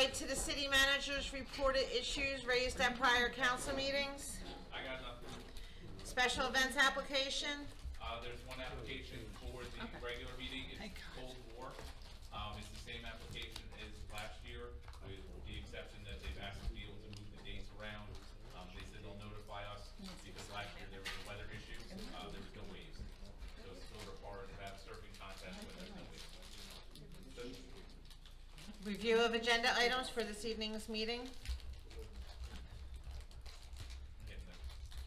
right to the city manager's reported issues raised at prior council meetings. I got nothing. Special events application. There's one application for the regular meeting. It's Cold War. It's the same application as last year, with the exception that they've asked to be able to move the dates around. They said they'll notify us because last year there was a weather issue. There was no waves. So it's sort of hard about surfing contests when there's no waves. Review of agenda items for this evening's meeting. Getting there.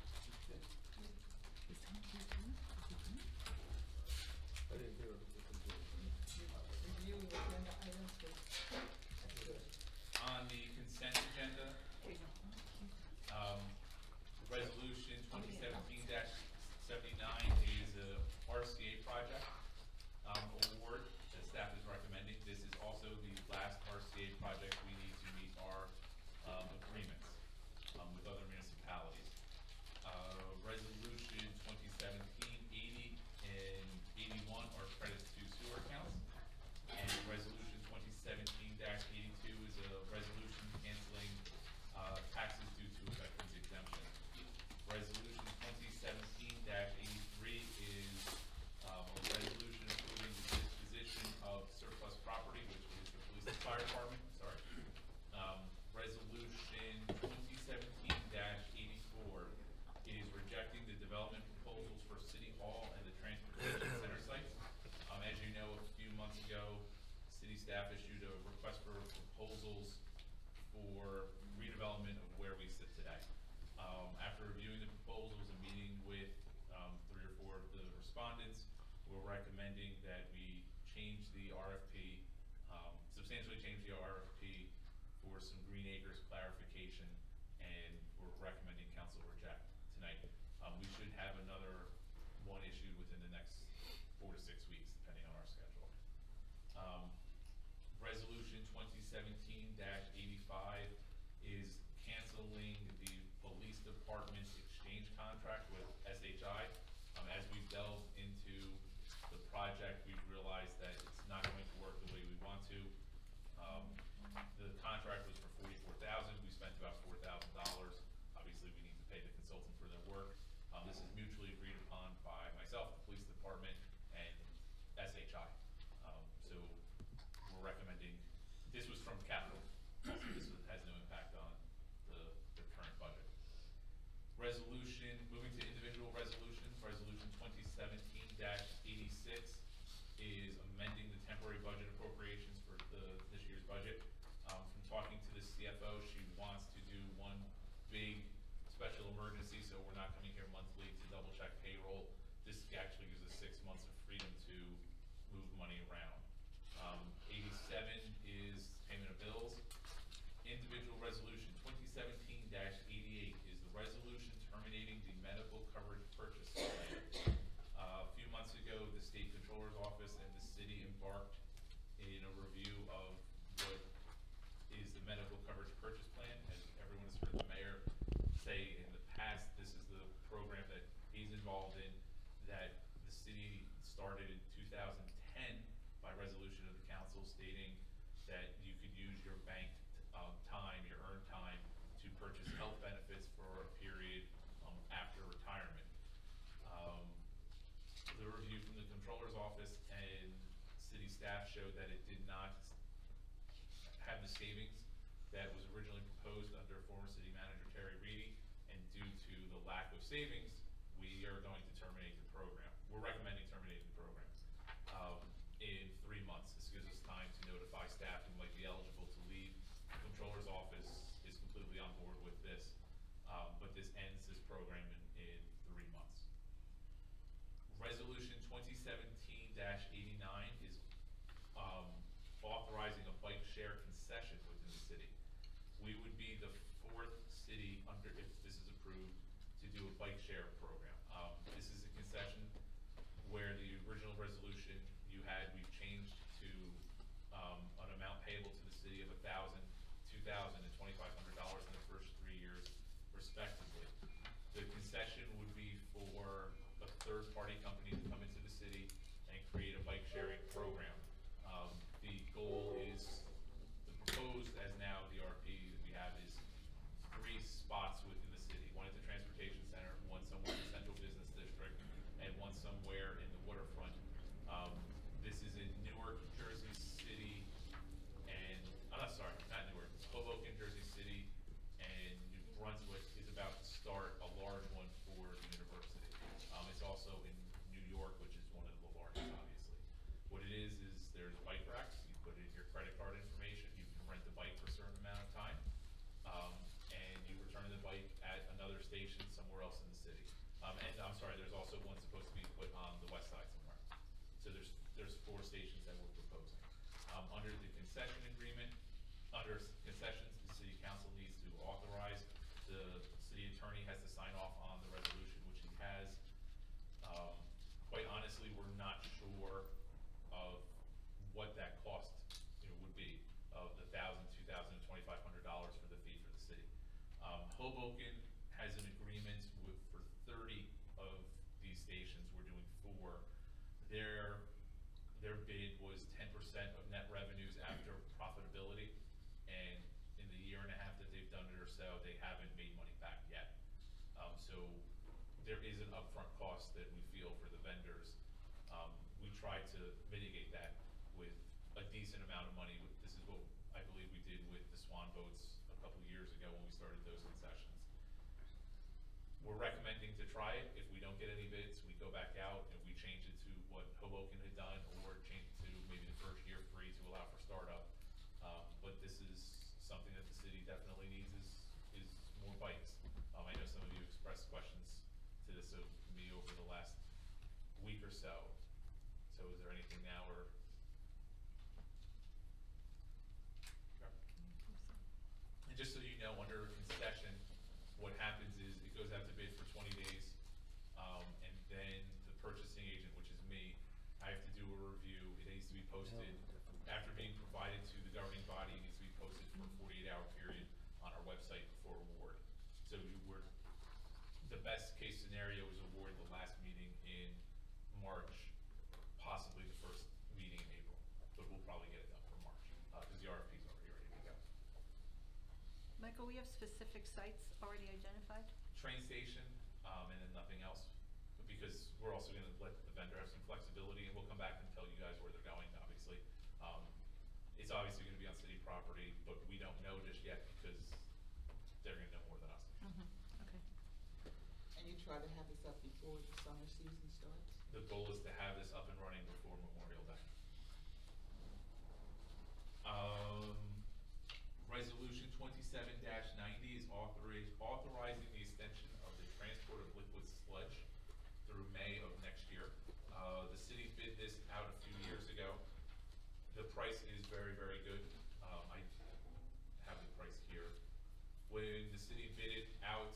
On the consent agenda, resolution 2017-79 is a RCA project award that staff is recommending. This is also the last RCA project we need to meet our agreements with other municipalities. Resolution 2017-80 and 81 are credits to sewer accounts. And resolution 2017-82 is a resolution canceling taxes due to a veterans exemption. Resolution 2017-83 is a resolution approving the disposition of surplus property, which is the police and fire department. Sorry. Resolution 2017-84 is rejecting the development proposals for City Hall and the Transportation Center sites. As you know, a few months ago, city staff issued a request for proposals for redevelopment of where we sit today. After reviewing the proposals and meeting with 3 or 4 of the respondents, we're recommending that we change the RFP, substantially change the RFP for some Green Acres clarification, and we're recommending council reject tonight. We should have another one issued within the next 4 to 6 weeks, depending on our schedule. Resolution 2017-85 is canceling the police department's exchange contract with SHI. As we've delved into the project, we've realized that it's not going to work the way we want to. The contract was for $44,000. We spent about $4,000. Obviously, we need to pay the consultant for their work. This is mutually agreed upon by myself, the police department, and SHI. So we're recommending, this was from capital, so this has no impact on the current budget. Resolution, moving to individual resolutions, resolution 2017-86 is amending the temporary budget appropriations for this year's budget. From talking to the CFO, she wants to do one big special emergency, so we're not coming here monthly to double check payroll. This actually gives us 6 months of freedom to move money around. 87 is payment of bills. Individual resolution 2017-88 is the resolution terminating the medical coverage purchase plan. A few months ago, the state controller's office and the city embarked in a review of what is the medical coverage purchase plan. As everyone has heard the mayor say in the past, this is the program that he's involved in, that the city started in 2010 by resolution of the council, stating that you could use your banked time, your earned time, to purchase health benefits for a period after retirement. The review from the controller's office and city staff showed that it did not have the savings that was originally proposed under former city manager Terry Reedy, and due to the lack of savings, we are going to terminate the program. We're recommending terminating the program in 3 months. This gives us time to notify staff who might be eligible to leave. The controller's office is completely on board with this, but this ends this program in 3 months. Resolution 2017-89 is authorizing a bike share concession within the city. We would be the 4th city under, if this is approved, to do a bike share program. This is a concession where the original resolution you had, we've changed to an amount payable to the city of $1,000, $2,000, and $2,500 in the first 3 years, respectively. The concession would be for a third-party company to come into the city and create a bike sharing program. The goal is, the proposed as now I'm sorry, there's also one supposed to be put on the west side somewhere. So there's 4 stations that we're proposing. Under the concession agreement, under concessions, the city council needs to authorize, the city attorney has to sign off on the resolution, which he has. Quite honestly, we're not sure of what that cost, would be, of the $1,000, $2,000, $2,500 for the fee for the city. Hoboken has an agreement for 30 of these stations. We're doing 4. Their bid was 10% of net revenues after profitability, and in the year and a half that they've done it or so, they haven't made money back yet. So there is an upfront cost that we feel for the vendors. We tried to mitigate that with a decent amount of money. This is what I believe we did with the Swan boats a couple of years ago when we started those concessions. We're recommending to try it. If we don't get any bids, we go back out and we change it to what Hoboken had done, or change it to maybe the first year free to allow for startup. But this is something that the city definitely needs is more bikes. I know some of you expressed questions to this of me over the last week or so. So is there anything now, or? Sure. And just so you know, under concession, what happens is it goes out to bid for 20 days, and then the purchasing agent, which is me, I have to do a review. It needs to be posted after being provided to the governing body. It needs to be posted for a 48-hour period on our website before award. So the best case scenario is award the last meeting in March, possibly the first meeting in April, but we'll probably get it done for March because the RFP is already ready to go. Michael, we have specific sites already identified? Train station, and then nothing else, because we're also going to let the vendor have some flexibility, and we'll come back and tell you guys where they're going, obviously. It's obviously going to be on city property, but we don't know just yet because they're going to know more than us. Okay. And you try to have this up before the summer season starts? The goal is to have this up and running before Memorial Day. Resolution 27-90 is authorizing the extension of the transport of liquid sludge through May of next year. The city bid this out a few years ago. The price is very, very good. I have the price here. When the city bid it out,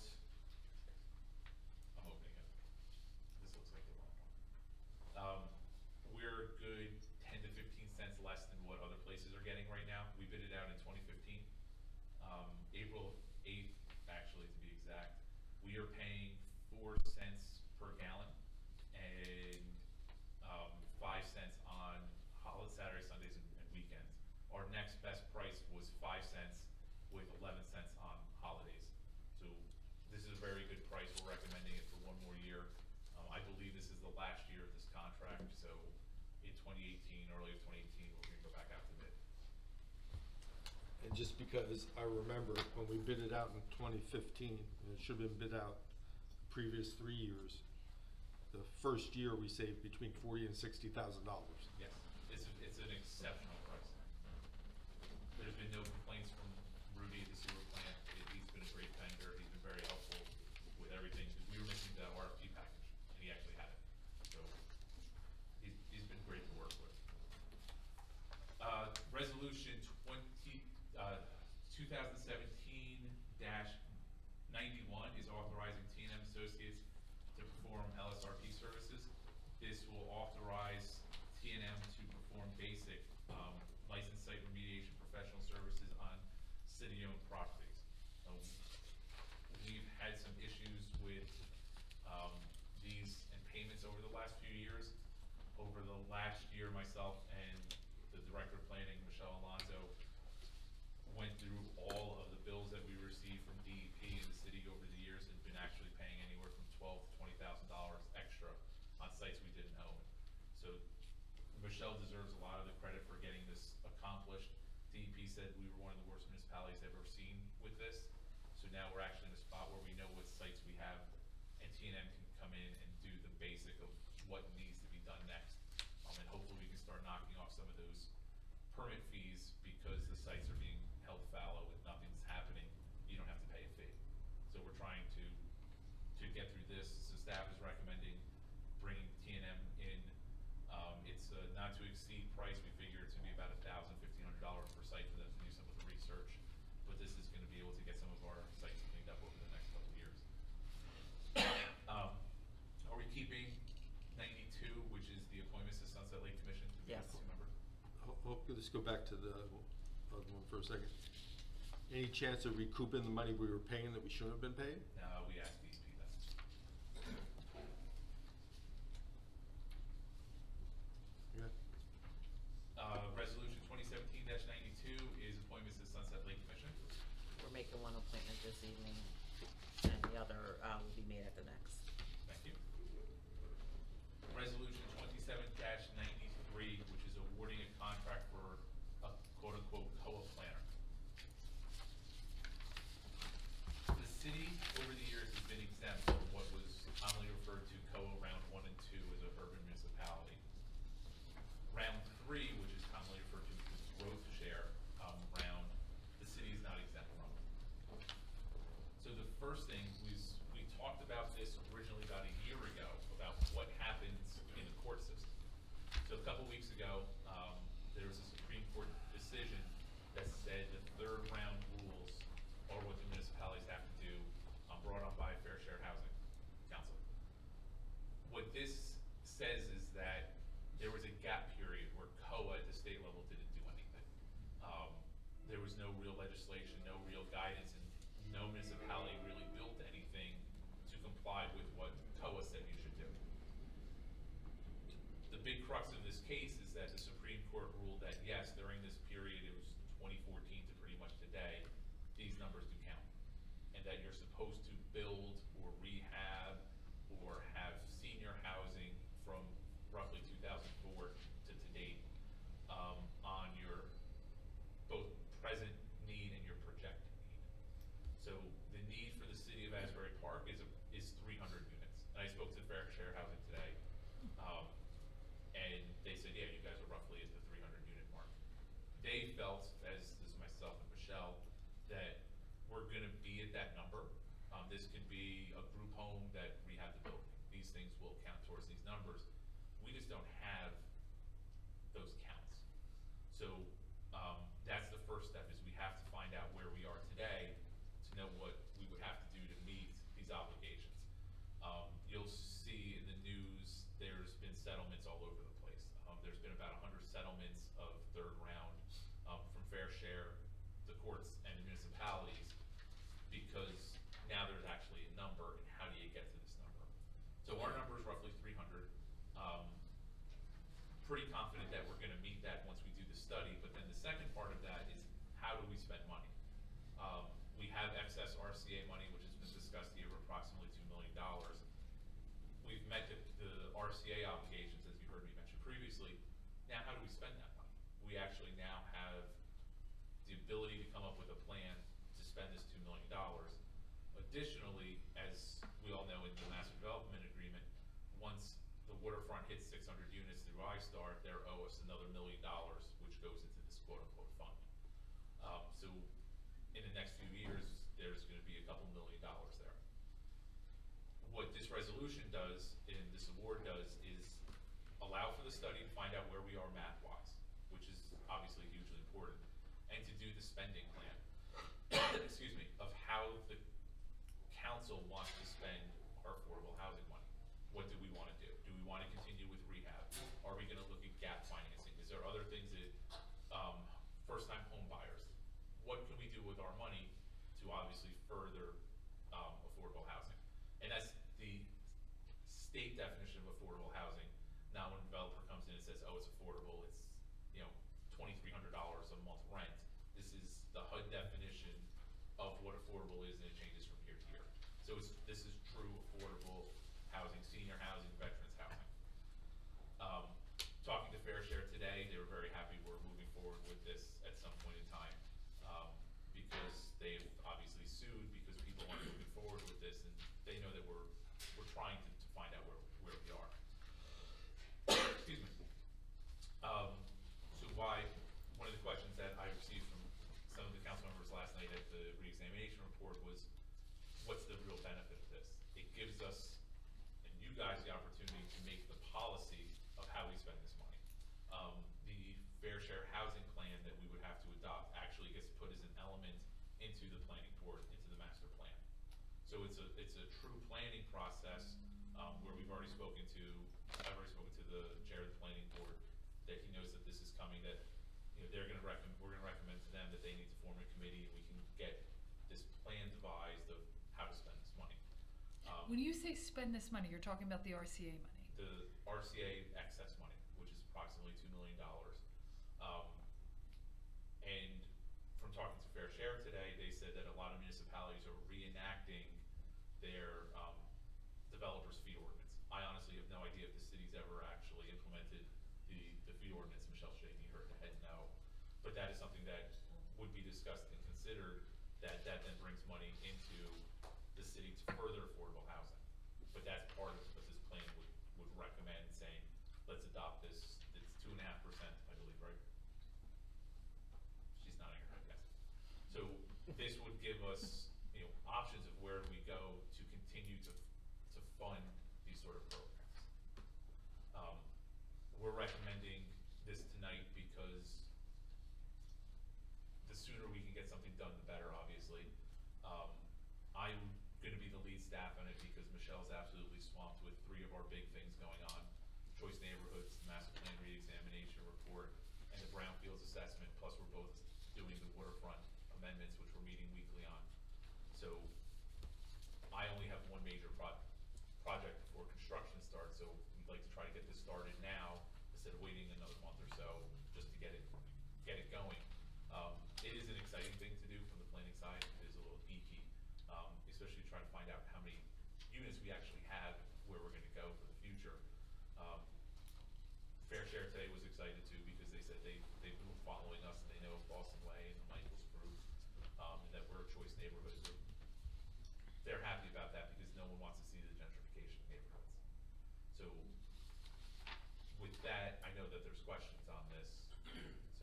I'm opening it. This looks like the wrong one. We're good 10 to 15 cents less than what other places are getting right now. We bid it out in 2015. April 8th, actually, to be exact, we are paying 4 cents per gallon and 5 cents on Saturday, Sundays, and weekends. Our next best price was 5 cents with 11 cents on holidays. So this is a very good price. We're recommending it for 1 more year. I believe this is the last year of this contract, so in 2018, early of 2018, we're going to go back out to bid. And just because I remember when we bid it out in 2015, and it should have been bid out the previous 3 years, the first year we saved between $40,000 and $60,000. Yes, it's an exceptional price. There's been no complaints from Rudy at the sewer plant. He's been a great vendor. He's been very helpful with everything. We were missing the RFP package, and he actually had it. So he's been great to work with. Resolution 2017-91 is authorizing T&M Associates to perform LSRP services. This will authorize T&M to perform basic licensed site remediation professional services on city-owned properties. We've had some issues with these and payments over the last few years. Over the last year, myself and the Director of Planning, Michelle Alonso, went through all of the bills that we received from DEP in the city over the years and been actually paying anywhere from $12,000 to $20,000 extra on sites we didn't own. So Michelle deserves a lot of the credit for getting this accomplished. DEP said we were one of the worst municipalities they've ever seen with this. So now we're actually in a spot where we know what sites we have, and T&M can come in and do the basic of what needs to be done next. And hopefully we can start knocking off some of those permit fees, because the sites are being held fallow and nothing's happening. You don't have to pay a fee. So we're trying to get through this. So staff is recommending just go back to the other one for a second. Any chance of recouping the money we were paying that we shouldn't have been paying? We asked DEP that. Yeah. Resolution 2017-92 is appointments to Sunset Lake Commission. We're making one appointment this evening, and the other will be made at the next. Thank you. Resolution 27-93, which is awarding a contract for a quote-unquote COA planner. The city, over the years, has been exempt from what was commonly referred to COA Round 1 and 2 as a urban municipality. Round 3, which is commonly referred to as growth share round, the city is not exempt from. So the first thing was, we talked about this originally about a year ago, about what happens in the court system. So a couple weeks ago, there was a Supreme Court decision that said the third round rules are what the municipalities have to do, brought up by Fair Share Housing Council. What this says is that there was a gap period where COA at the state level didn't do anything. There was no real legislation, no real guidance, and no municipality really built anything to comply with what COA said you should do. The big crux of this case is that the Supreme Court ruled that yes, during this period, it was 2014 to pretty much today, these numbers do count. And that you're supposed to build or rehab or have senior housing from roughly 2004 to date on your both present need and your projected need. So the need for the city of Asbury Park is 300 units. And I spoke to Fair Share Housing today, and they said, yeah, you guys are roughly at the 300 unit mark. They felt, as is myself and Michelle, that we're gonna be at that number. This could be a group home that rehab the building. These things will count towards these numbers. We just don't have those counts. So that's the first step, is we have to find out where we are today to know what we would have to do to meet these obligations. You'll see in the news, there's been settlements all over the place. There's been about 100 settlements of third round from Fair Share, the courts, and the municipalities, because now there's actually a number, and how do you get to this number? So our number is roughly 300. Pretty confident that we're gonna meet that once we do the study, but then the second part of that is, how do we spend money? We have excess RCA money, which has been discussed here, of approximately $2 million. We've met the RCA obligations, as you heard me mention previously. Now, how do we spend that money? We actually now have the ability to come up with a plan to spend this $2 million. Additionally, as we all know in the Master Development Agreement, once the waterfront hits 600 units through iStar, they owe us another $1 million, which goes into this quote-unquote fund. So in the next few years, there's gonna be a couple $1 million there. What this resolution does, and this award does, is allow for the study to find out where we are math-wise, which is obviously hugely important, and to do the spending plan, excuse me, of how the council wants to spend our affordable housing money. What do we wanna do? Do we wanna continue with rehab? Are we gonna look at gap financing? Is there other things that, first-time home buyers, what can we do with our money to obviously further affordable housing? And that's the state definition of affordable housing, not when a developer comes in and says, oh, it's affordable, it's, you know, $2,300 a month rent. This is the HUD definition of what affordable is, and it changes from year to year. So this is true affordable housing, senior housing, veterans housing. Talking to Fair Share today, they were very happy we're moving forward with this at some point in time, because they've obviously sued because people aren't moving forward with this, and they know that we're trying to find out where we are. Excuse me. So one of the questions that I received from some of the council members last night at the reexamination report was, what's the real benefit of this? It gives us and you guys the opportunity to make the policy of how we spend this money. The Fair Share Housing Plan that we would have to adopt actually gets put as an element into the planning board, into the master plan. So it's a true planning process where I've already spoken to the chair of the planning board, that he knows that this is coming, that, we're gonna recommend to them that they need to form a committee, and we can get this plan devised of how to spend this money. When you say spend this money, you're talking about the RCA money. The RCA excess money, which is approximately $2 million. And from talking to Fair Share today, they said that a lot of municipalities are reenacting their developers fee ordinance. I honestly have no idea if the city's ever actually implemented the fee ordinance. Michelle shaking her head no. But that is something that would be discussed and considered, that then brings money into the city to further affordable housing. But that's part of what this plan would recommend, saying, let's adopt this. It's 2.5%, I believe, right? She's nodding her head, yes. So this would give us, options of where we go to continue to fund these sort of programs. We're recommending this tonight because the sooner we can get something done, the better, obviously. I'm gonna be the lead staff on it because Michelle's absolutely swamped with 3 of our big things going on: Choice Neighborhoods, the Master Plan Reexamination Report, and the Brownfields Assessment, plus we're both doing the waterfront amendments, which we're meeting weekly on. So I only have one major project before construction starts, so we'd like to try to get this started now instead of waiting another month or so just to get it going. It is an exciting thing to do from the planning side. It is a little geeky, especially trying to find out how many units we actually have, where we're gonna go for the future. Fair Share today was excited too because they said they've been following us and they know Boston Way and the Michaels Group, and that we're a choice neighborhood. So they're happy about that because no one wants to see the gentrification of neighborhoods. So with that, I know that there's questions on this, so.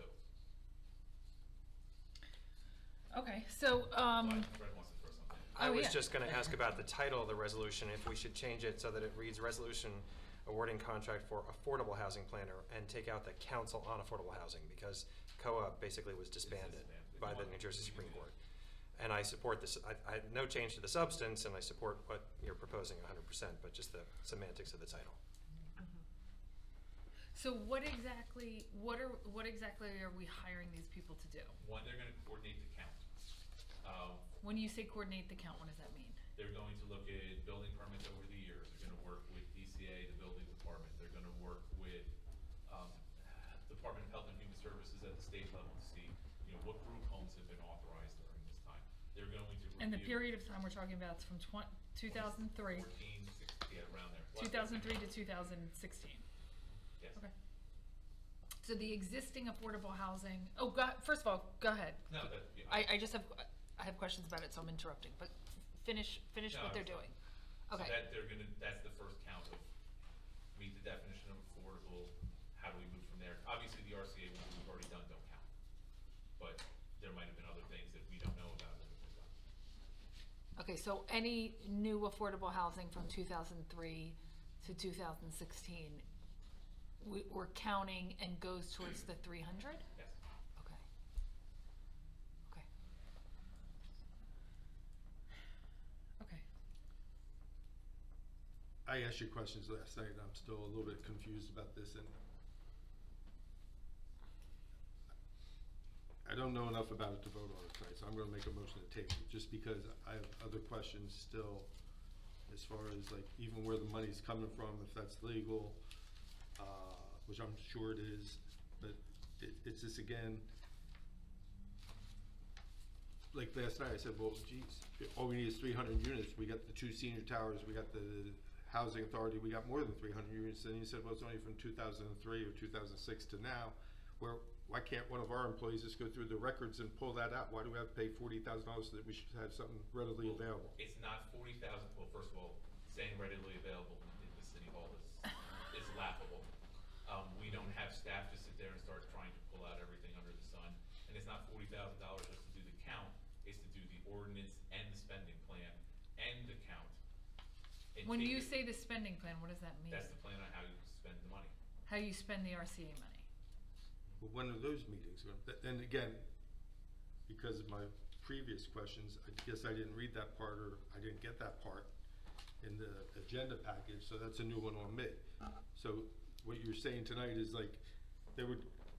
Okay, so, Fred wants to throw something in. I Oh, was yeah. just gonna ask about the title of the resolution, if we should change it so that it reads Resolution Awarding Contract for Affordable Housing Planner and take out the Council on Affordable Housing, because COA basically was disbanded by the New Jersey Supreme Court. And I support this, I no change to the substance, and I support what you're proposing 100%, but just the semantics of the title. so what exactly are we hiring these people to do? One, they're gonna coordinate the count. When you say coordinate the count, what does that mean? They're going to look at building permits over the years. They're gonna work with DCA, the building department. They're gonna work with, Department of Health and Human Services at the state level to see, what group homes have been authorized during this time. They're going to review. And the period of time we're talking about is from 2003, 14, 16, yeah, around there. 2003 to 2016. Yes. Okay. So the existing affordable housing, first of all, go ahead. No, that, I have questions about it, so I'm interrupting, but finish No, what they're I'm doing. So Okay. that's the first count of meet the definition of affordable, how do we move from there? Obviously, the RCA ones we've already done don't count, but there might have been other things that we don't know about that have been done. Okay, so any new affordable housing from 2003 to 2016, we're counting and goes towards the 300? Yes. Okay. Okay. Okay. I asked you questions last night, and I'm still a little bit confused about this, and I don't know enough about it to vote on it tonight, so I'm gonna make a motion to table, just because I have other questions still, as far as like, even where the money's coming from, if that's legal, which I'm sure it is, but it's just, again, like last night, I said, well, geez, all we need is 300 units. We got the 2 senior towers, we got the housing authority, we got more than 300 units. And you said, well, it's only from 2003 or 2006 to now. Why can't one of our employees just go through the records and pull that out? Why do we have to pay $40,000 so that we should have something readily available? It's not 40,000, well, first of all, saying readily available in the city hall is laughable. We don't have staff to sit there and start trying to pull out everything under the sun. And it's not $40,000 just to do the count, it's to do the ordinance and the spending plan and the count. And When take you it- say the spending plan, what does that mean? That's the plan on how you spend the money. How you spend the RCA money? Well, when are those meetings? And again, because of my previous questions, I guess I didn't read that part, or I didn't get that part in the agenda package, so that's a new one on me. So what you're saying tonight is like, they would,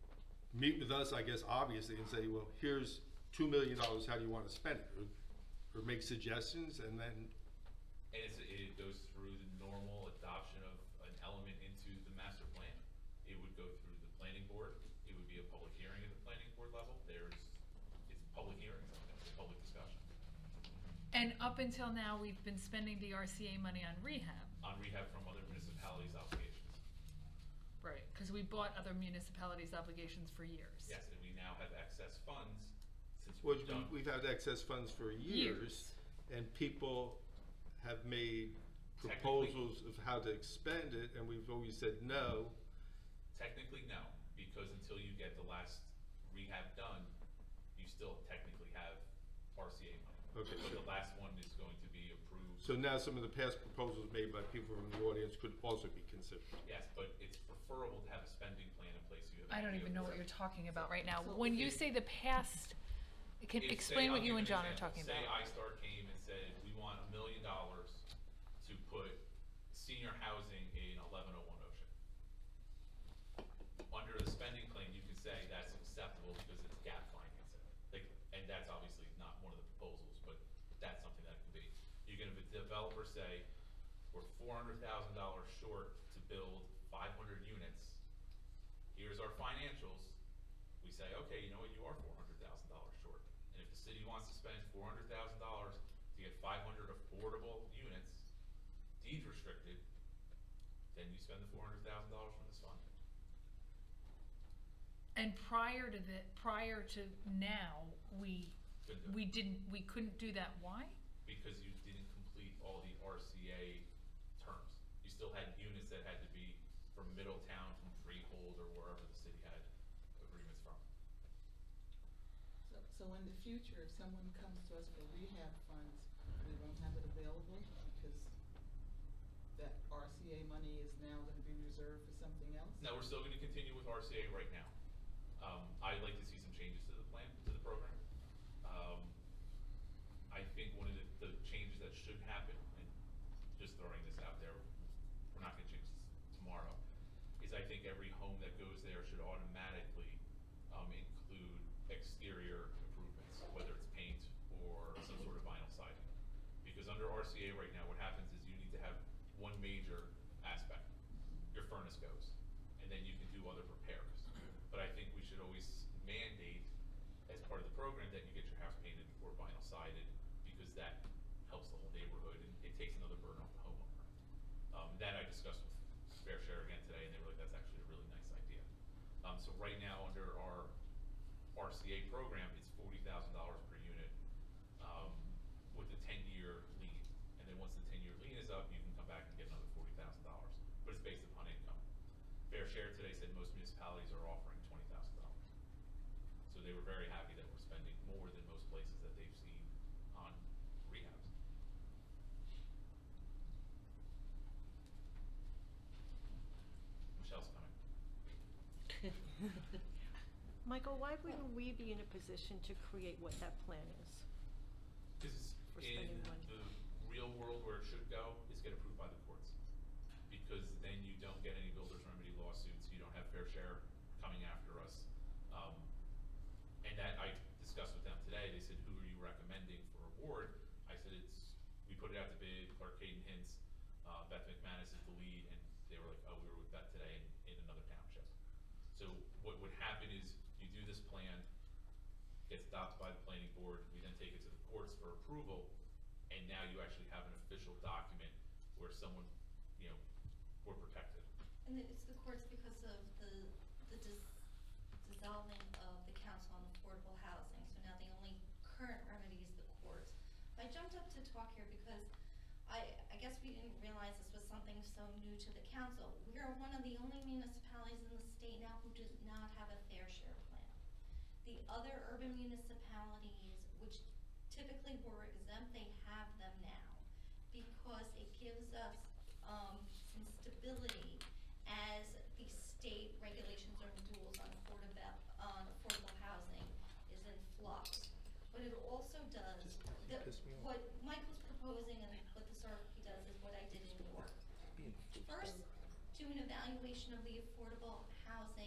meet with us, I guess, obviously, and say, well, here's $2 million, how do you wanna spend it? Or make suggestions, and then, And it goes through the normal adoption of an element into the master plan. It would go through the planning board, it would be a public hearing at the planning board level, it's public hearings, it's public discussion. And up until now, we've been spending the RCA money on rehab. On rehab from other municipalities' obligations. Right. Because we bought other municipalities' obligations for years. Yes, and we now have excess funds since well, we've done. we've had excess funds for years, and people have made proposals of how to expend it, and we've always said no. Technically, no, because until you get the last rehab done, you still technically have RCA money. Okay, But so- the last one is going to be approved. So now some of the past proposals made by people from the audience could also be considered. Yes, but it's preferable to have a spending plan in place. So you have I an don't idea even know of what you're talking about right now. So When you if- say the past, can If, explain say, what I'll you give and an John are example. talking Say about. iStar came and said, we want $1 million to put senior housing in 1101 Ocean. Under the spending plan, you can say that's acceptable because it's gap financing. And that's obviously not one of the proposals, but that's something that could be. You're gonna have a developer say, we're $400,000 short to build 500 units. Here's our financials. We say, okay, you know what, you are $400,000 short. And if the city wants to spend $400,000 to get 500 affordable units, deed restricted, then you spend the $400,000 from this fund. And prior to now, Couldn't do it. we couldn't do that. Why? Because you didn't complete all the RCA terms. You still had units that had to be from Middletown, from Freehold, or wherever the city had agreements from. So in the future, if someone comes to us for rehab funds, we won't have it available because that RCA money is now gonna be reserved for something else? No, we're still gonna continue with RCA right now. I'd like to see some changes to the plan, to the program. I think one of the changes that should happen, and just throwing this out there, we're not gonna change this tomorrow, is I think every home that goes there should automatically include exterior improvements, whether it's paint or some sort of vinyl siding. Because under RCA right now, what happens is you need to have one major aspect, your furnace goes, and then you can do other repairs. But I think we should always mandate, as part of the program, that you get your house painted or vinyl sided, because that helps the whole neighborhood, and it takes another burden off the homeowner. That I discussed with Fair Share again today, and they were like, that's actually a really nice idea. So right now, under our RCA program, it's $40,000 per unit, with a 10-year lien. And then once the 10-year lien is up, you can come back and get another $40,000, but it's based upon income. Fair Share today said most municipalities are offering $20,000. So they were very happy that we're spending more than most places that they've seen on rehabs. Michelle's coming. Michael, why wouldn't we be in a position to create what that plan is? Because For in spending money. the real world, where it should go is get approved by the courts. Because then you don't get any builder's remedy lawsuits, you don't have Fair Share coming after us. And that I discussed with them today, they said, who are you recommending for award? I said, we put it out to bid, Clark Caden Hintz, Beth McManus is the lead, and they were like, oh, we were with Beth today in another township. So what would happen is, you do this plan, gets adopted by the planning board, we then take it to the courts for approval, and now you actually have an official document where someone, we're protected. And it's the courts because of the dissolving of the Council on Affordable Housing, so now the only current remedy is the courts. I jumped up to talk here because I guess we didn't realize this was something so new to the council. We are one of the only municipalities in the state now who does not have a Fair Share plan. The other urban municipalities, which typically were exempt, they have them now because it gives us some stability as the state regulations and rules on affordable housing is in flux. But it also does, what Michael's proposing and what this RFP does is what I did in New York. First, do an evaluation of the affordable housing that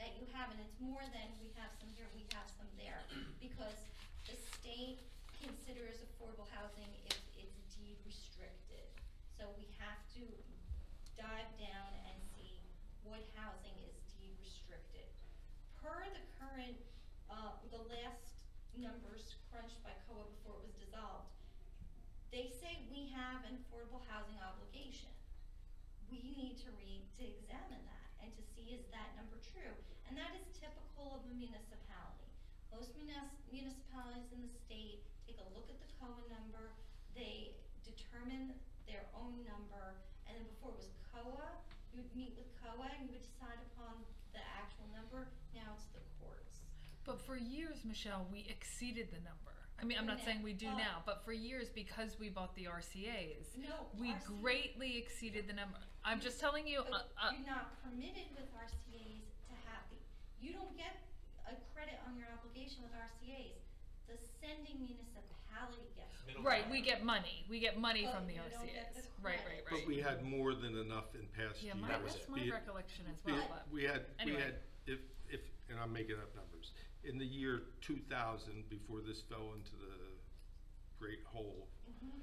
that you have, and it's more than we have some here, we have some there, because the state considers affordable housing if it's deed restricted. So we have to dive down and see what housing is deed restricted. Per the current, the last numbers crunched by COA before it was dissolved, they say we have an affordable housing obligation. We need to examine that and to see is that number true. And that is typical of a municipality. Most municipalities in the state take a look at the COA number, they determine their own number, and then before it was COA, you would meet with COA and you would decide upon the actual number. Now it's the courts. But for years, Michelle, we exceeded the number. I mean, I'm not saying we do now, but for years, because we bought the RCA's, we greatly exceeded the number. I'm just telling you. But you're not permitted with RCA's to have you don't get a credit on your obligation with RCA's. The sending municipality gets it. Right, we get money. We get money But from the you don't get RCA's. the Right. credit. But we had more than enough in past Yeah, years. that's my Be it- recollection as be well. it- But We had, anyway. if, and I'm making up numbers, in the year 2000, before this fell into the great hole, Mhm.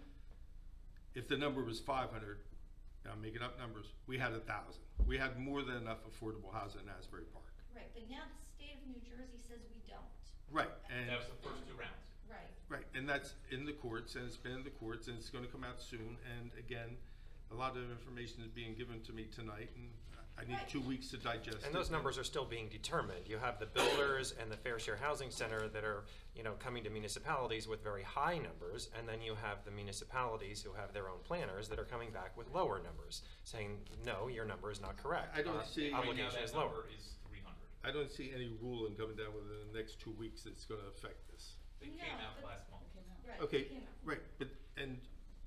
if the number was 500, and I'm making up numbers, we had 1,000. We had more than enough affordable housing in Asbury Park. Right, but now the state of New Jersey says we don't. Right, and, That was the first 2 rounds. Right. right, and that's in the courts, and it's been in the courts, and it's gonna come out soon, and again, a lot of information is being given to me tonight, and I need Right. 2 weeks to digest it. And those numbers are still being determined. You have the builders and the Fair Share Housing Center that are, coming to municipalities with very high numbers, and then you have the municipalities who have their own planners that are coming back with lower numbers, saying, no, your number is not correct. I don't Our see- Right now, obligation that is lower. number is 300. I don't see any ruling coming down within the next 2 weeks that's gonna affect this. They No, came out but- last month. Came out. Right. Okay, you know. right, but, and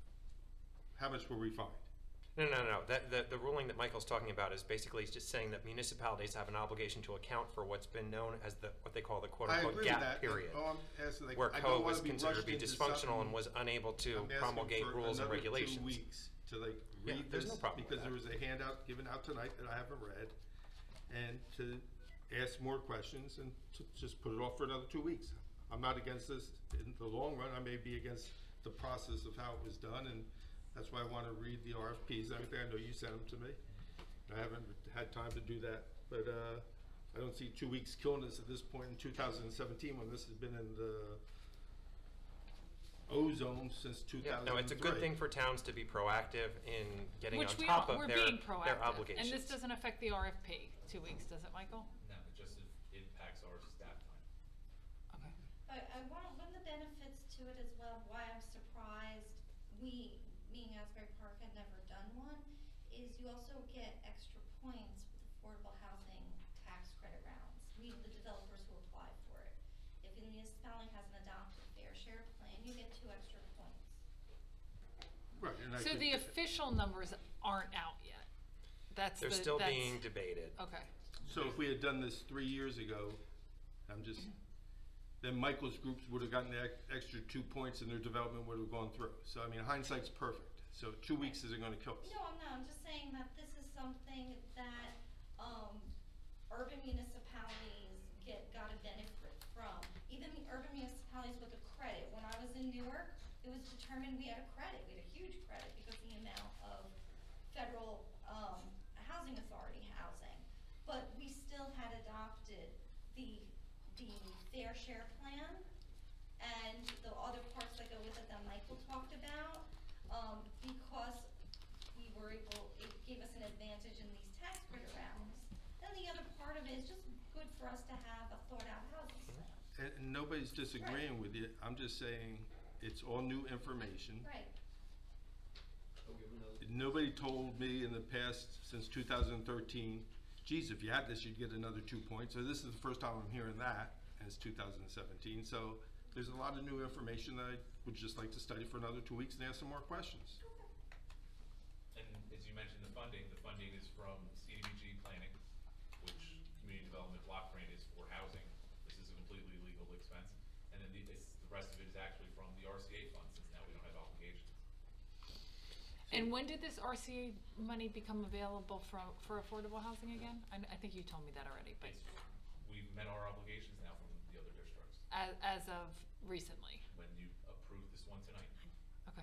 how much were we fined? No. The ruling that Michael's talking about is basically just saying that municipalities have an obligation to account for what's been known as what they call the I quote-unquote agree with gap that, period, but all I'm asking, like, where I COA don't was wanna be considered to be rushed into dysfunctional something. and was unable to I'm asking promulgate for rules and another regulations. 2 weeks to like Yeah, read there's this, no problem with because that. there was a handout given out tonight that I haven't read, and to ask more questions and to just put it off for another 2 weeks. I'm not against this in the long run. I may be against the process of how it was done, and that's why I want to read the RFPs and everything. I know you sent them to me. I haven't had time to do that, but I don't see 2 weeks killing us at this point in 2017 when this has been in the ozone since 2003. Yeah, no, it's a good thing for towns to be proactive in getting which on we top are. of We're their being proactive. obligations. And this doesn't affect the RFP. 2 weeks, does it, Michael? No, it just impacts our staff time. Okay. One of the benefits to it as well, why I'm surprised we, being Asbury Park, had never done one, is you also get extra points with affordable housing tax credit rounds. The developers who apply for it. If the municipality has an adopted fair share plan, you get 2 extra points. Right, and I So think the that- official numbers aren't out yet. They're still being debated. Okay. So if we had done this 3 years ago, then Michael's groups would have gotten the extra 2 points and their development would have gone through. So I mean, hindsight's perfect. So 2 weeks isn't gonna kill us. No, I'm not, I'm just saying that this is something that, urban municipalities got a benefit from. Even the urban municipalities with a credit, when I was in Newark, it was determined we had a credit, we had a huge credit because the amount of federal, housing authority housing. But we still had adopted the fair share plan and the other parts that go with it that Michael talked about, because we were able, it gave us an advantage in these tax credit rounds. Then the other part of it is just good for us to have a thought out housing plan. And nobody's disagreeing with you. I'm just saying it's all new information. Right, Nobody told me in the past, since 2013, geez, if you had this, you'd get another 2 points. So this is the first time I'm hearing that, and it's 2017. So there's a lot of new information that I would just like to study for another 2 weeks and ask some more questions. And as you mentioned, the funding is from CDBG planning, which Community Development Block Grant is for housing. This is a completely legal expense. And then the rest of it is actually from the RCA fund, since now we don't have obligations. And when did this RCA money become available for affordable housing again? I think you told me that already, but. It's met our obligations now from the other districts, As of recently, when you approved this one tonight. okay.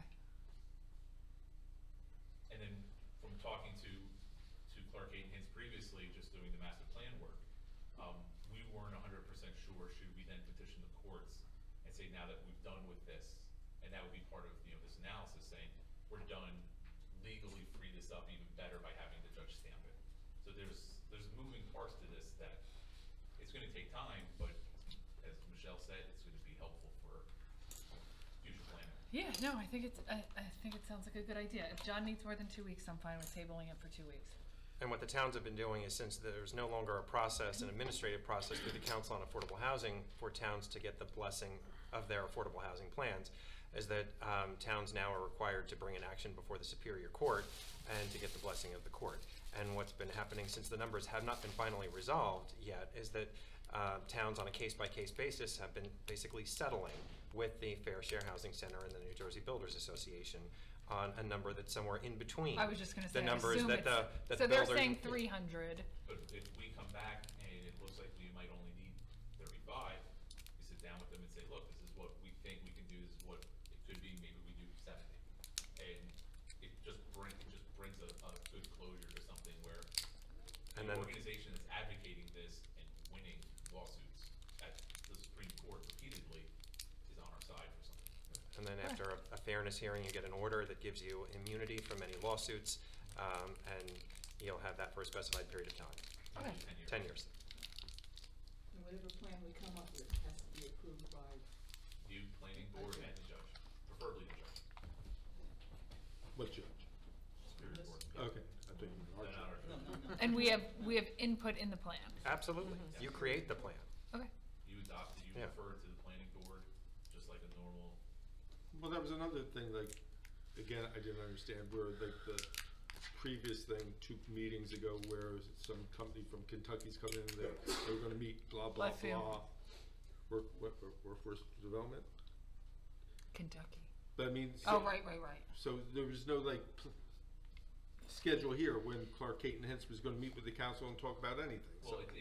And then from talking to Clark Hayden Hintz previously, just doing the master plan work, we weren't 100% sure, should we then petition the courts and say, now that we've done with this, and that would be part of, this analysis, saying, we're done, legally free this up even better by having the judge stamp it. So there's moving parts to this that it's gonna take time, but as Michelle said, it's gonna be helpful for future planning. Yeah, no, I think I think it sounds like a good idea. If John needs more than 2 weeks, I'm fine with tabling it for 2 weeks. And what the towns have been doing is, since there's no longer a process, an administrative process through the Council on Affordable Housing for towns to get the blessing of their affordable housing plans, is that towns now are required to bring an action before the Superior Court and to get the blessing of the court. And what's been happening, since the numbers have not been finally resolved yet, is that towns on a case-by-case basis have been basically settling with the Fair Share Housing Center and the New Jersey Builders Association on a number that's somewhere in between. I was just gonna say, the I numbers assume that it's- the so they're builders- saying 300. But if we come back and it looks like we might only need 35, we sit down with them and say, look, this is what we think we can do, this is what it could be, maybe we do 70. And it just brings a good closure to something where And the then- organization that's advocating this and winning lawsuits at the Supreme Court repeatedly is on our side for something. And then after a fairness hearing, you get an order that gives you immunity from any lawsuits, and you'll have that for a specified period of time, Okay. 10 years. And whatever plan we come up with has to be approved by, You, planning board, and the judge, preferably the judge, What judge? Superior Court. Okay, I thought you meant our No, not our judge. judge. And we have input in the plan. Absolutely. You create the plan. Okay. You adopt it, you Yeah. refer it to the planning board, just like a normal. Well, that was another thing, like, again, I didn't understand where, like, the previous thing 2 meetings ago where some company from Kentucky's coming in, they were gonna meet, blah, blah, Bless you. blah. Workforce development? Kentucky. But I mean. Oh, so- right. So there was no, like, schedule here when Clark Hayden Hintz was gonna meet with the council and talk about anything, so. Well,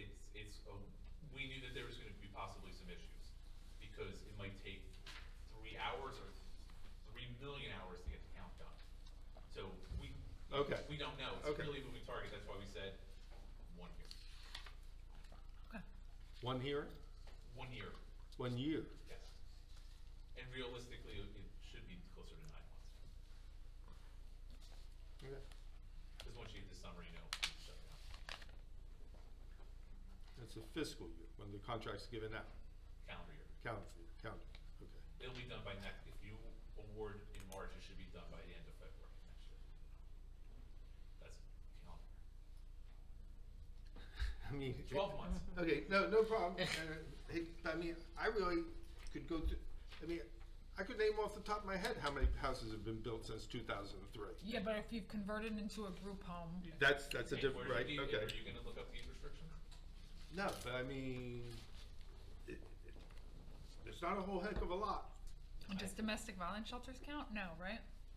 we knew that there was gonna be possibly some issues, because it might take 3 hours or 3 million hours to get the count done. So Okay. we don't know, it's Okay. really a moving target, that's why we said 1 year. Okay. 1 here, 1 year, 1 year. yes. And realistically, it should be closer to 9 months. Okay. Because once you hit the summer, you know, you shut down. That's a fiscal year, when the contract's given out, Calendar year. calendar year, okay. It'll be done by next, if you award in March, it should be done by the end of February next year. That's calendar. I mean. 12 months. Okay, no problem. Hey, I mean, I really could go to, I mean, I could name off the top of my head how many houses have been built since 2003. Yeah, but if you've converted into a group home, That's a Hey, different, right, where's your deed? okay. Are you gonna look up deed restrictions? No, but I mean, it's not a whole heck of a lot. does domestic violence shelters count? No, right?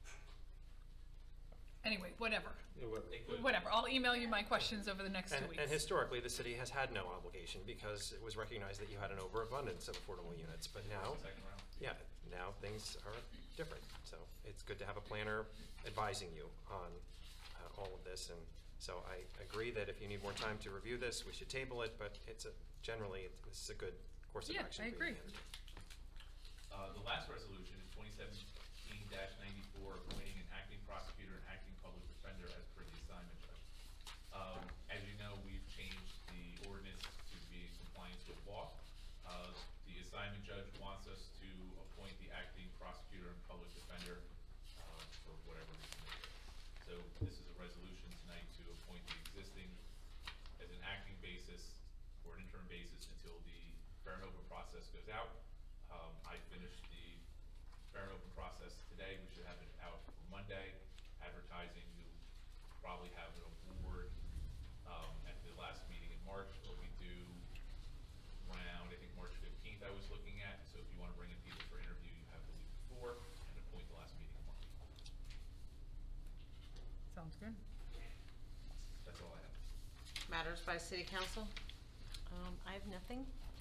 Anyway, whatever. Yeah, what- They could. Whatever. I'll email you my questions over the next 2 weeks. And historically, the city has had no obligation because it was recognized that you had an overabundance of affordable units. But now, Second round. yeah, now things are different. So it's good to have a planner advising you on all of this. And so I agree that if you need more time to review this, we should table it. But generally, this is a good course of Yeah, action. I for you agree. to manage. The last resolution is 2017-94, appointing an acting prosecutor and acting public defender as per the assignment judge. As you know, we've changed the ordinance to be in compliance with law. The assignment judge wants us to appoint the acting prosecutor and public defender for whatever reason. So this is a resolution tonight to appoint the existing as an acting basis or an interim basis until the fair and open process goes out. I finished the fair and open process today. We should have it out for Monday. Advertising, you'll probably have an award at the last meeting in March. It'll be due around, I think, March 15th I was looking at. So if you want to bring in people for interview, you have the week before and appoint the last meeting in March. Sounds good. That's all I have. Matters by city council? I have nothing.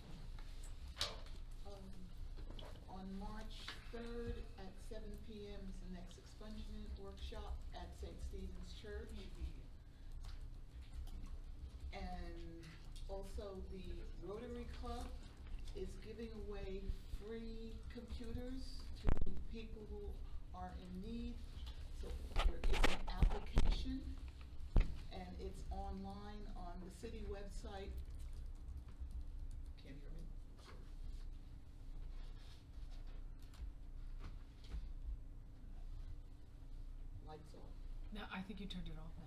On March 3rd at 7 p.m. is the next expungement workshop at St. Stephen's Church. And also the Rotary Club is giving away free computers to people who are in need. So there is an application, and it's online on the city website. Can't hear me? Lights off. No, I think you turned it off now.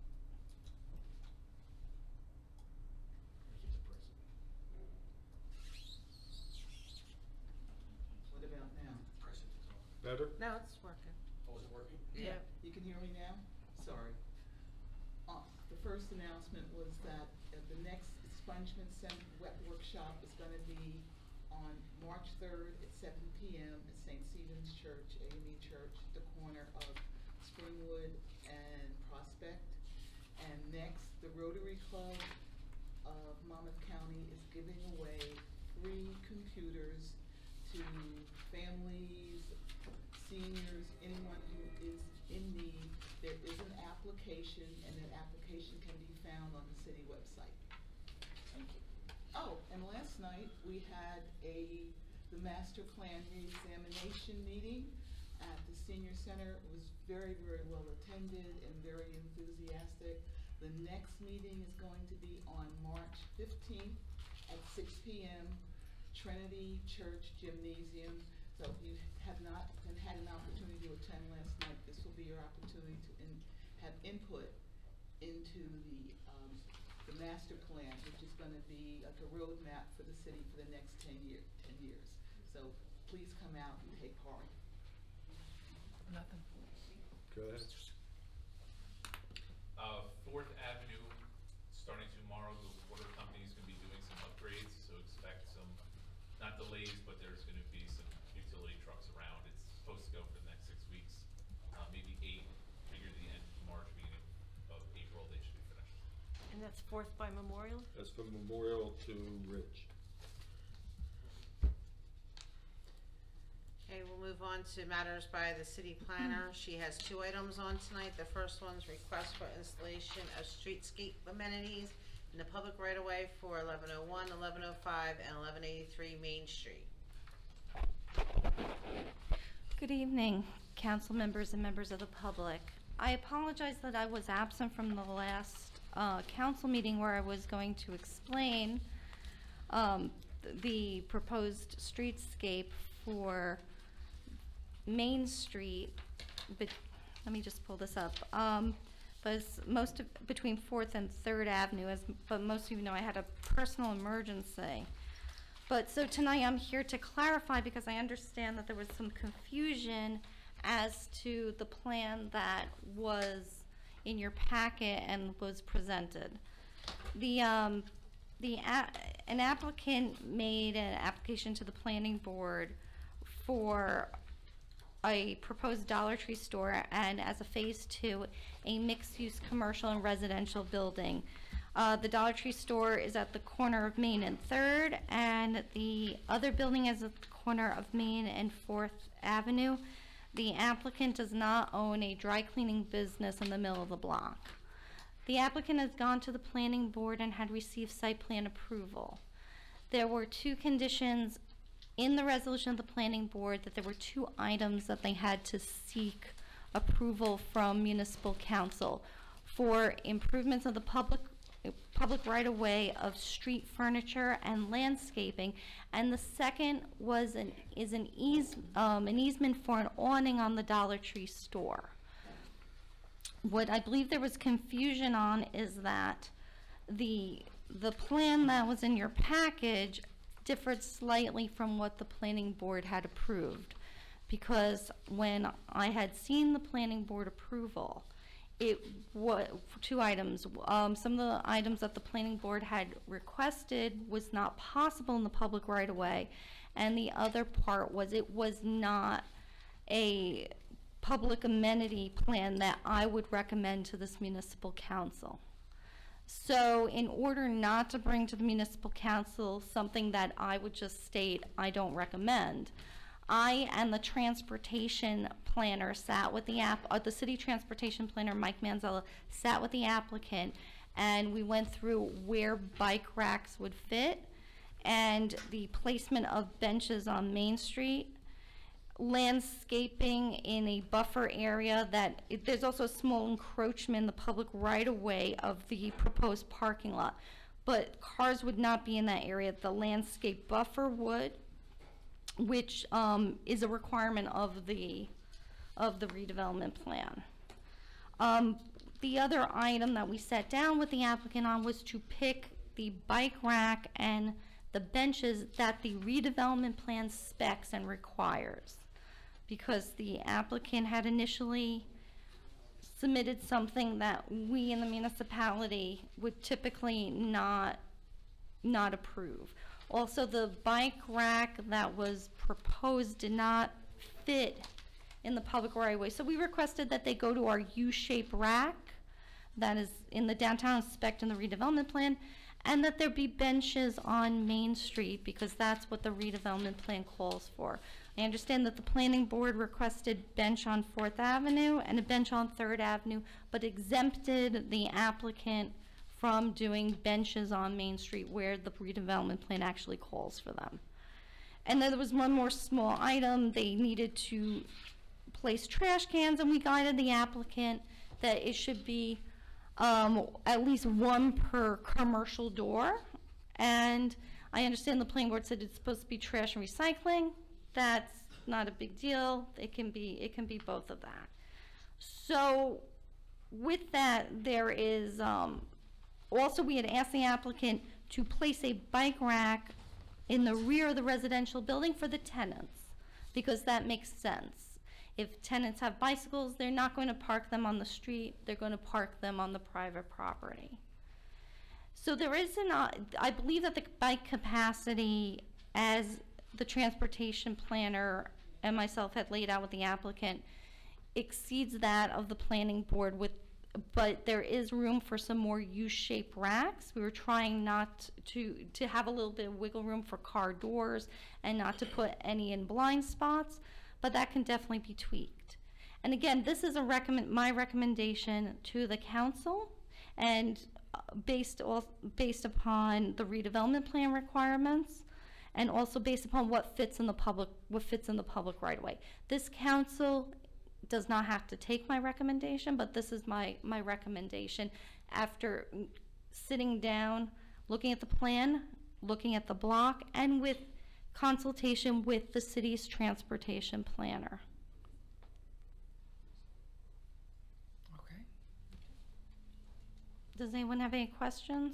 What about now? Better? No, it's working. Oh, is it working? Yeah. You can hear me now? Sorry. The first announcement was that the next expungement workshop is gonna be on March 3rd at 7 p.m. at St. Stephen's Church, AME Church, the corner of Springwood and Prospect. And next, the Rotary Club of Monmouth County is giving away free computers to families, seniors, anyone who is in need. There is an application, and that application can be found on the city website. Thank you. Oh, and last night we had the master plan reexamination meeting at the senior center. It was very, very well attended and very enthusiastic. The next meeting is going to be on March 15th at 6 p.m. Trinity Church Gymnasium. So if you have not had an opportunity to attend last night, this will be your opportunity to have input into the master plan, which is going to be like a roadmap for the city for the next 10 years. So please come out and take part. Nothing. Go ahead. 4th Avenue, starting tomorrow, the water company is going to be doing some upgrades, so expect some, not delays, but there's going to be some utility trucks around. It's supposed to go for the next 6 weeks, maybe 8, figure the end of March, beginning of April, they should be finished. And that's 4th by Memorial? That's from Memorial to Ridge. Okay, we'll move on to matters by the city planner. She has 2 items on tonight. The first one's request for installation of streetscape amenities in the public right-of-way for 1101, 1105, and 1183 Main Street. Good evening, council members and members of the public. I apologize that I was absent from the last council meeting where I was going to explain the proposed streetscape for Main Street, but let me just pull this up. But between 4th and 3rd Avenue, but most of you know I had a personal emergency. But so tonight I'm here to clarify, because I understand that there was some confusion as to the plan that was in your packet and was presented. An applicant made an application to the planning board for a proposed Dollar Tree store, and as a phase 2, a mixed-use commercial and residential building. The Dollar Tree store is at the corner of Main and 3rd, and the other building is at the corner of Main and 4th Avenue. The applicant does not own a dry cleaning business in the middle of the block. The applicant has gone to the planning board and had received site plan approval. There were 2 conditions in the resolution of the planning board, that there were 2 items that they had to seek approval from municipal council for improvements of the public right-of-way of street furniture and landscaping, and the second was an easement for an awning on the Dollar Tree store. What I believe there was confusion on is that the plan that was in your package differed slightly from what the planning board had approved, because when I had seen the planning board approval, it was 2 items. Some of the items that the planning board had requested was not possible in the public right-of-way, and the other part was it was not a public amenity plan that I would recommend to this municipal council. So in order not to bring to the municipal council something that I would just state I don't recommend, I and the transportation planner sat with the city transportation planner, Mike Manzella, sat with the applicant, and we went through where bike racks would fit and the placement of benches on Main Street, landscaping in a buffer area there's also a small encroachment in the public right-of-way of the proposed parking lot, but cars would not be in that area. The landscape buffer would, which is a requirement of the redevelopment plan. The other item that we sat down with the applicant on was to pick the bike rack and the benches that the redevelopment plan specs and requires, because the applicant had initially submitted something that we in the municipality would typically not approve. Also, the bike rack that was proposed did not fit in the public right of way. So we requested that they go to our U-shaped rack that is in the downtown spec in the redevelopment plan, and that there be benches on Main Street, because that's what the redevelopment plan calls for. I understand that the planning board requested bench on 4th Avenue and a bench on 3rd Avenue, but exempted the applicant from doing benches on Main Street where the redevelopment plan actually calls for them. And then there was one more small item. They needed to place trash cans, and we guided the applicant that it should be at least one per commercial door. And I understand the planning board said it's supposed to be trash and recycling. That's not a big deal. It can be both of that. So with that, there is also, we had asked the applicant to place a bike rack in the rear of the residential building for the tenants, because that makes sense. If tenants have bicycles, they're not going to park them on the street, they're going to park them on the private property. So there is I believe that the bike capacity, as the transportation planner and myself had laid out with the applicant, exceeds that of the planning board, but there is room for some more U-shaped racks. We were trying not to have a little bit of wiggle room for car doors and not to put any in blind spots, but that can definitely be tweaked. And again, this is my recommendation to the council, and based upon the redevelopment plan requirements, and also based upon what fits in the public right away. This council does not have to take my recommendation, but this is my recommendation after sitting down, looking at the plan, looking at the block, and with consultation with the city's transportation planner. Okay. Does anyone have any questions?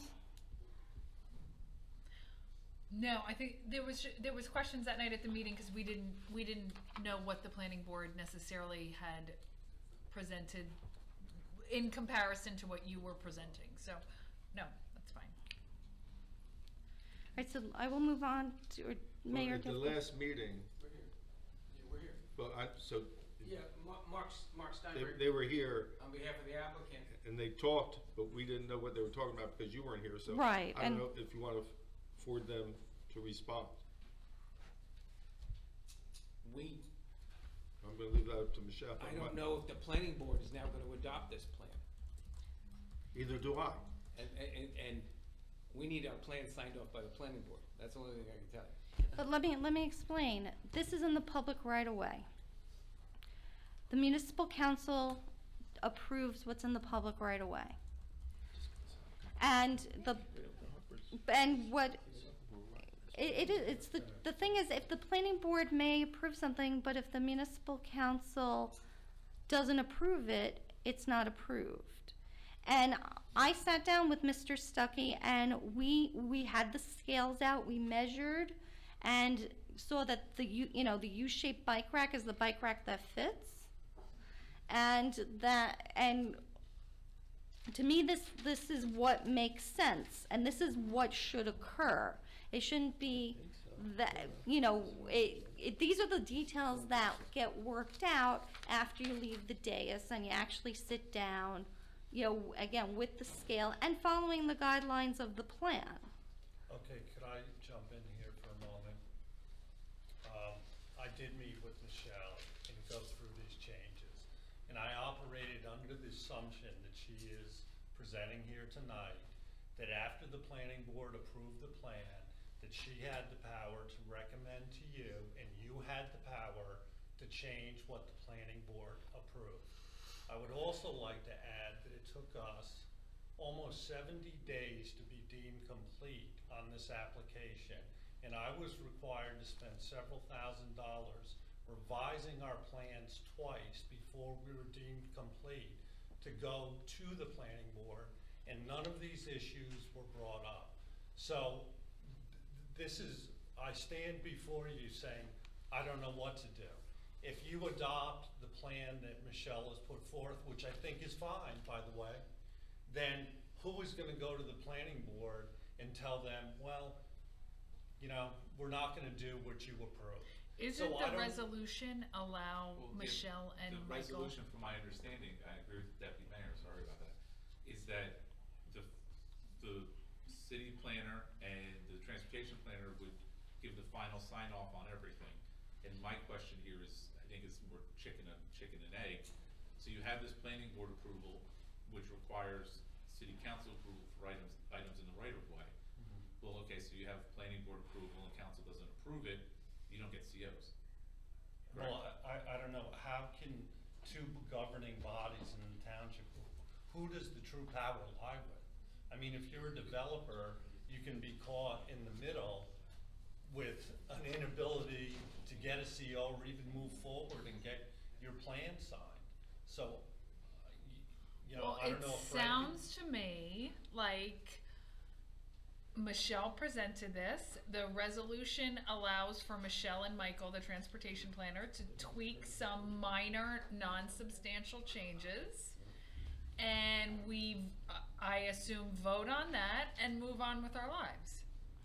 No, I think there was questions that night at the meeting because we didn't know what the planning board necessarily had presented in comparison to what you were presenting. So, no, that's fine. All right, so I will move on to Mayor. At the last meeting. We're here. Yeah, we're here. Well, Yeah, Mark Steinberg. they were here. On behalf of the applicant. And they talked, but we didn't know what they were talking about because you weren't here. So right, I don't know if you want to forward them to respond. I'm going to leave that up to Michelle. I don't know if the planning board is now going to adopt this plan. Either do I. And we need our plan signed off by the planning board. That's the only thing I can tell you. But let me explain. This is in the public right of way. The municipal council approves what's in the public right of way. And the thing is, if the planning board may approve something, but if the municipal council doesn't approve it, it's not approved. And I sat down with Mr. Stuckey, and we had the scales out, we measured, and saw that the U-shaped bike rack is the bike rack that fits. And to me, this is what makes sense, and this is what should occur. It shouldn't be that, these are the details that get worked out after you leave the dais and you actually sit down again, with the scale and following the guidelines of the plan. Okay, could I jump in here for a moment? I did meet with Michelle and go through these changes. And I operated under the assumption that she is presenting here tonight, that after the planning board approved the plan, that she had the power to recommend to you, and you had the power to change what the planning board approved. I would also like to add that it took us almost 70 days to be deemed complete on this application. And I was required to spend several $1,000s revising our plans twice before we were deemed complete to go to the planning board, and none of these issues were brought up. So this is, I stand before you saying, I don't know what to do. If you adopt the plan that Michelle has put forth, which I think is fine, by the way, then who is gonna go to the planning board and tell them, well, we're not gonna do what you approved? Isn't So I the don't- resolution allow Well, Michelle and The Michael? resolution, from my understanding, I agree with the deputy mayor, sorry about that, is that the city planner and the transportation planner would give the final sign off on everything. And my question here is, I think it's more chicken and egg. So you have this planning board approval, which requires city council approval for items in the right of way. Well, okay, so you have planning board approval and council doesn't approve it, you don't get COs. Correct? Well, I don't know, how can two governing bodies in the township, who does the true power lie with? I mean, if you're a developer, you can be caught in the middle with an inability to get a CO or even move forward and get your plan signed. So, Well, I don't know it if Frank. sounds to me like Michelle presented this. The resolution allows for Michelle and Michael, the transportation planner, to tweak some minor, non-substantial changes. And we, I assume, vote on that and move on with our lives.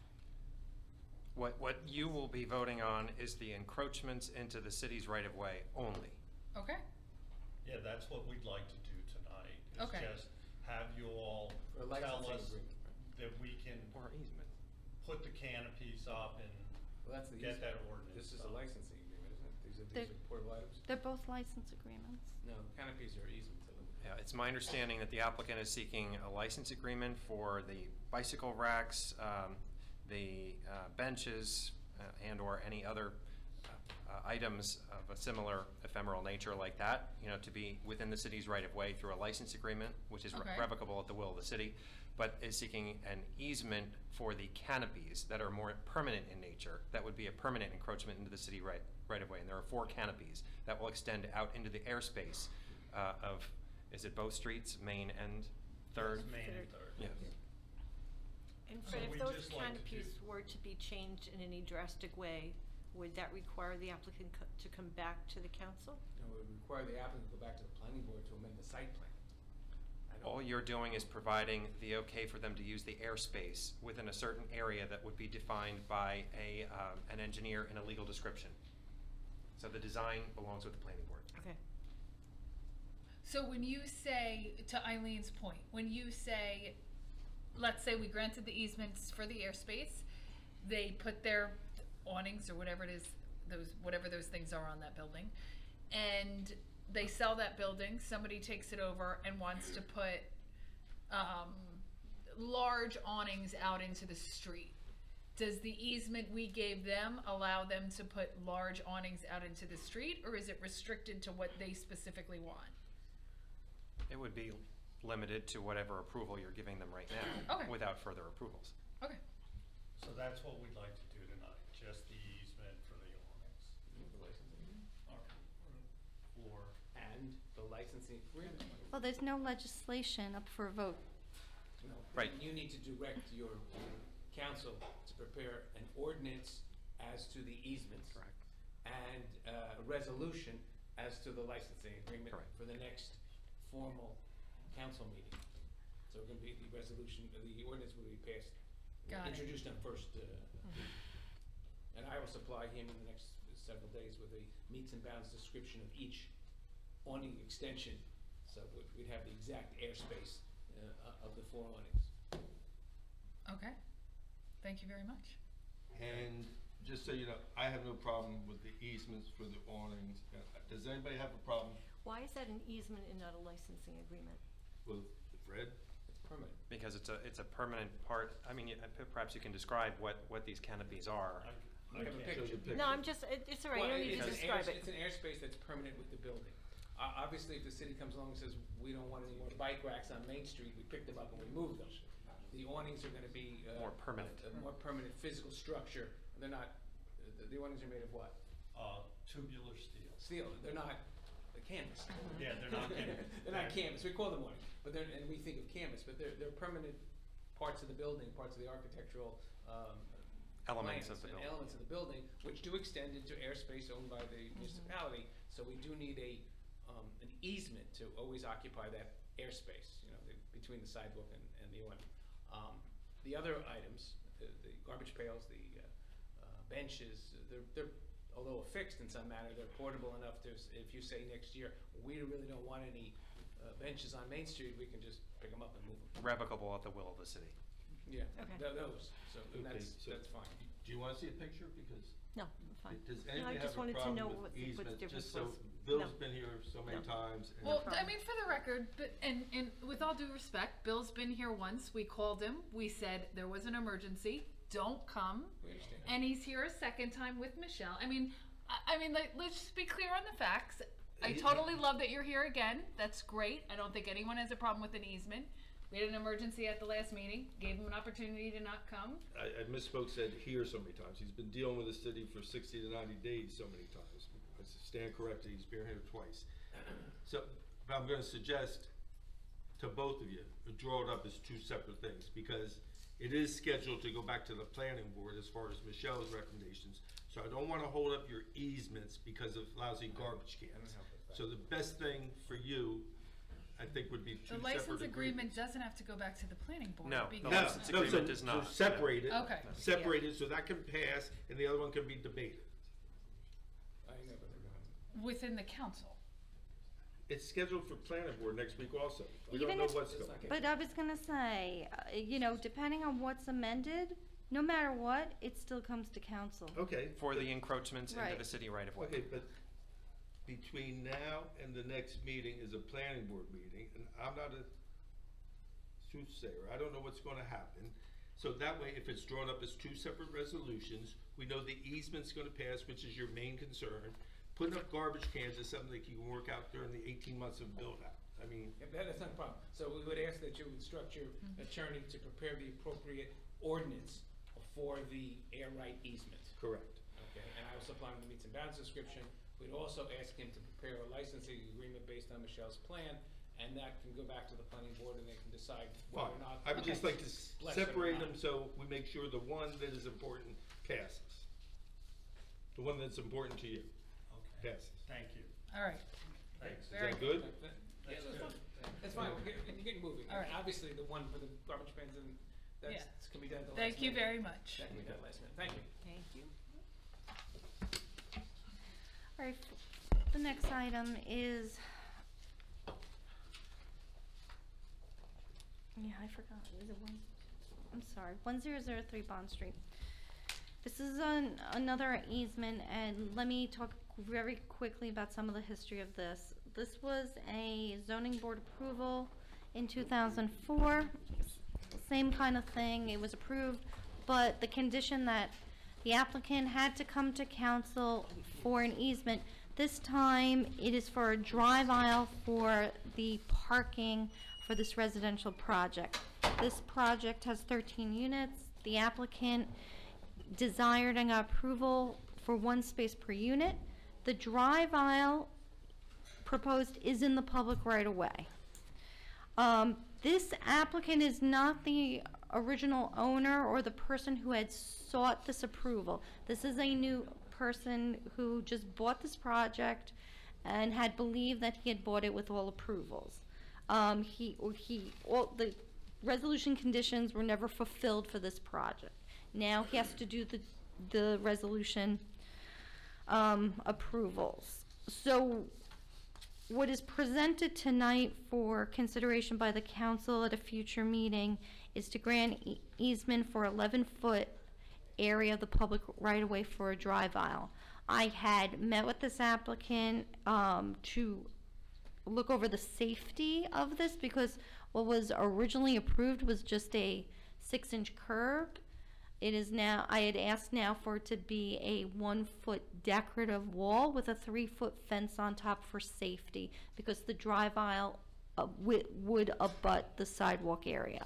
What you will be voting on is the encroachments into the city's right-of-way only. Okay? Yeah, that's what we'd like to do tonight. Okay. Is just have you all For a tell licensing us agreement, that we can Or easement. put the canopies up and Well, that's the get that easement. ordinance. This is a done. licensing agreement, isn't it? These They're- are portable items? They're both license agreements. No, canopies are easement to them. Yeah, it's my understanding that the applicant is seeking a license agreement for the bicycle racks, the benches, and/or any other items of a similar ephemeral nature like that, to be within the city's right-of-way through a license agreement, which is Okay. revocable at the will of the city, but is seeking an easement for the canopies that are more permanent in nature, that would be a permanent encroachment into the city right-of-way. And there are 4 canopies that will extend out into the airspace of, is it both streets, Main and Third? It's Main and Third. Yeah. And So Fred, if we'd those just like to canopies do- were to be changed in any drastic way, would that require the applicant to come back to the council? And it would require the applicant to go back to the planning board to amend the site plan. I don't- All you're doing is providing the okay for them to use the airspace within a certain area that would be defined by an engineer in a legal description. So the design belongs with the planning board. Okay. So when you say, to Eileen's point, when you say, let's say we granted the easements for the airspace, they put their awnings or whatever it is, whatever those things are on that building, and they sell that building, somebody takes it over and wants to put large awnings out into the street. Does the easement we gave them allow them to put large awnings out into the street, or is it restricted to what they specifically want? It would be limited to whatever approval you're giving them right now, Okay. without further approvals. Okay. So that's what we'd like to do tonight, just the easement for the awnings. The licensing agreement. And the licensing agreement. Well, there's no legislation up for a vote. No. Right. You need to direct your council to prepare an ordinance as to the easements. Correct. And a resolution as to the licensing agreement Correct. for the next formal council meeting. So it can be the resolution, the ordinance will be passed, Got it. introduced on first, and I will supply him in the next several days with a meets and bounds description of each awning extension, So we'd have the exact airspace of the 4 awnings. Okay, thank you very much. And just so you know, I have no problem with the easements for the awnings. Does anybody have a problem Why is that an easement and not a licensing agreement? with Fred? It's permanent. Because it's a permanent part, I mean, perhaps you can describe what these canopies are. I have a picture. No, I'm just, it's all right, you don't need to describe it. It's an airspace that's permanent with the building. Obviously, if the city comes along and says, we don't want any more bike racks on Main Street, we pick them up and we move them. The awnings are gonna be. More permanent. A more permanent physical structure. They're not, the awnings are made of what? Tubular steel. Steel, they're not canvas. Yeah, they're not canvas. They're not canvas, we call them awnings, but and we think of canvas, but they're permanent parts of the building, parts of the architectural, Elements plans of the and building. elements of the building, which do extend into airspace owned by the municipality, so we do need an easement to always occupy that airspace, you know, between the sidewalk and the awning. The other items, the garbage pails, the benches, they're although affixed in some manner, they're portable enough to, if you say next year, we really don't want any benches on Main Street, we can just pick them up and move them. Revocable at the will of the city. Yeah, Okay. those, so Okay, that's fine. Do you wanna see a picture? Because No, I'm fine. does No, I anybody just have a wanted to problem know with what the easement? difference Just so, was. Bill's No. been here so many No. times. and- Well, I problem. mean, for the record, but and with all due respect, Bill's been here once. We called him. We said there was an emergency. Don't come. We understand. And he's here a second time with Michelle. I mean, let's just be clear on the facts. I totally love that you're here again. That's great. I don't think anyone has a problem with an easement. We had an emergency at the last meeting. Gave him an opportunity to not come. I misspoke, said here so many times. He's been dealing with the city for 60 to 90 days so many times. I stand corrected, he's been here twice. So, but I'm gonna suggest to both of you, draw it up as 2 separate things, because it is scheduled to go back to the planning board as far as Michelle's recommendations. So I don't wanna hold up your easements because of lousy garbage cans. So the best thing for you, I think, would be 2 The separate license agreement agreements. doesn't have to go back to the planning board. No, because- the license agreement does not. So separate it. Okay. Separate it so that can pass and the other one can be debated. I know, but they're going. Within the council. It's scheduled for planning board next week also. We Even don't know if- what's It's going. not But I was gonna say, you know, depending on what's amended, no matter what, it still comes to council. Okay. For the encroachments into Right. the city right of way. Okay, but between now and the next meeting is a planning board meeting, and I'm not a soothsayer, I don't know what's gonna happen. So that way, if it's drawn up as 2 separate resolutions, we know the easement's gonna pass, which is your main concern. Putting up garbage cans is something that you can work out during the 18 months of build-out. I mean, Yeah, that's not a problem. So we would ask that you instruct your attorney to prepare the appropriate ordinance for the air right easement. correct. Okay, and I will supply him the meets and bounds description. We'd also ask him to prepare a licensing agreement based on Michelle's plan, and that can go back to the planning board and they can decide whether Fine. or not. I would just like to Bless it or separate not. them so we make sure the one that is important passes. The one that's important to you Okay, passes. thank you. All right. Thanks. Is Very that good? Yeah, That's that's good. fine. That's fine, you're getting moving. All right. Obviously, the one for the garbage bins and Yeah. that's, can be done at the last Thank you minute. very much. That can be done last minute. Thank you. Thank you. All right, the next item is, yeah, I forgot, is it one, I'm sorry, 1003 Bond Street. This is another easement, and let me talk very quickly about some of the history of this. This was a zoning board approval in 2004, same kind of thing, it was approved, but the condition that the applicant had to come to council for an easement. This time, it is for a drive aisle for the parking for this residential project. This project has 13 units. The applicant desired and got approval for 1 space per unit. The drive aisle proposed is in the public right of way. This applicant is not the original owner or the person who had sought this approval. This is a new person who just bought this project and had believed that he had bought it with all approvals. All the resolution conditions were never fulfilled for this project. Now he has to do the resolution approvals. So what is presented tonight for consideration by the council at a future meeting is to grant easement for 11-foot area of the public right-of-way for a drive aisle. I had met with this applicant to look over the safety of this, because what was originally approved was just a 6-inch curb. It is now, I had asked now for it to be a 1-foot decorative wall with a 3-foot fence on top for safety, because the drive aisle would abut the sidewalk area.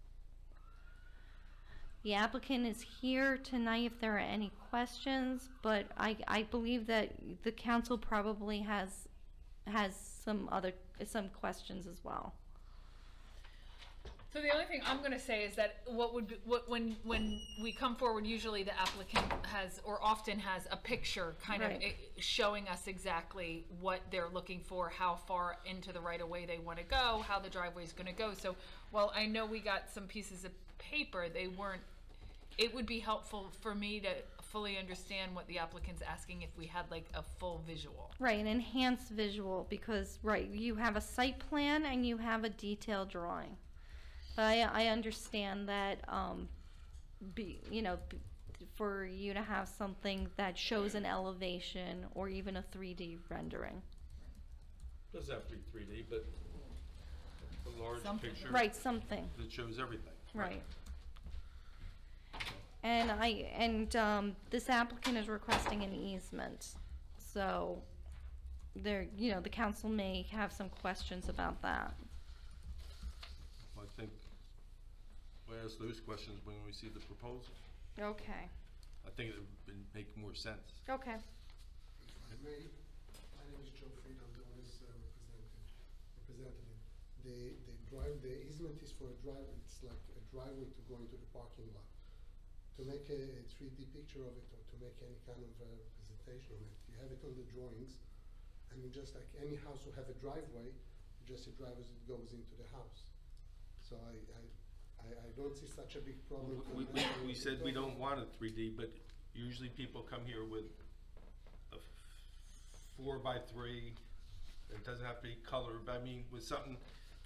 The applicant is here tonight if there are any questions, but I believe that the council probably has some questions as well. So the only thing I'm gonna say is that when we come forward, usually the applicant has, or often has, a picture kind of Right. showing us exactly what they're looking for, how far into the right of way they wanna go, how the driveway is gonna go. So while I know we got some pieces of paper, it would be helpful for me to fully understand what the applicant's asking if we had like a full visual. Right, an enhanced visual, because, right, you have a site plan and you have a detailed drawing. But I understand that, for you to have something that shows an elevation or even a 3D rendering. Doesn't have to be 3D, but a large Something. picture. Right, something, That shows everything. right. And this applicant is requesting an easement, so there, the council may have some questions about that. I think we'll ask those questions when we see the proposal. Okay, I think it would make more sense. okay. If I may, my name is Joe Fried, I'm the owner's representative. The easement is for a drive, it's like a driveway to go into the parking lot. To make a 3D picture of it, or to make any kind of representation of it, you have it on the drawings, and you just like any house will have a driveway, just a driveway that goes into the house. So I don't see such a big problem. We said we don't want it 3D, but usually people come here with a 4x3. It doesn't have to be colored, but I mean, with something,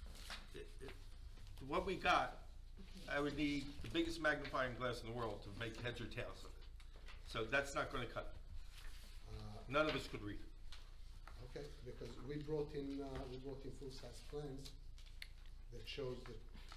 what we got, I would need the biggest magnifying glass in the world to make heads or tails of it. So that's not gonna cut it. None of us could read it. Okay, because we brought in full-size plans that shows that.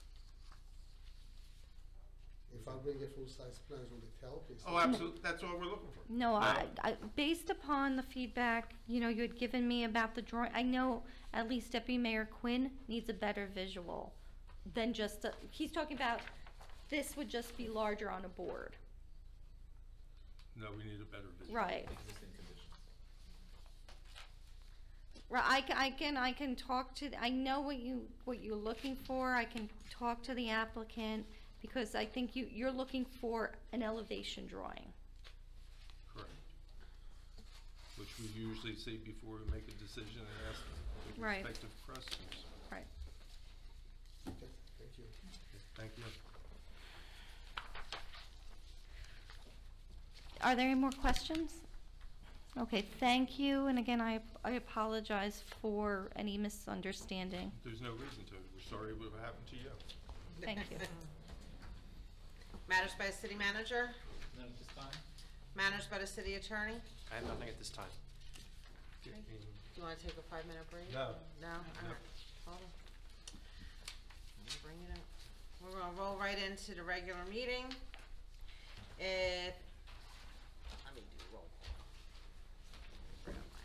If I bring a full-size plans, will it help? Oh, absolutely, that's all we're looking for. No, based upon the feedback, you had given me about the drawing, I know at least Deputy Mayor Quinn needs a better visual than just, he's talking about, this would just be larger on a board. No, we need a better vision. Right. Existing conditions. Right, I can talk to, I know what you're looking for, I can talk to the applicant, because I think you're looking for an elevation drawing. Correct. Which we usually see before we make a decision and ask the Right. respective questions. Right. Okay, thank you. Thank you. Are there any more questions? Okay, thank you, and again, I apologize for any misunderstanding. There's no reason to. We're sorry what happened to you. Thank you. Matters by the city manager, None at this time? matters by the city attorney. I have nothing at this time. Do you wanna take a 5-minute break? No. No? Alright, hold on. Let me bring it up. We're gonna roll right into the regular meeting. Let me do roll call. Bring up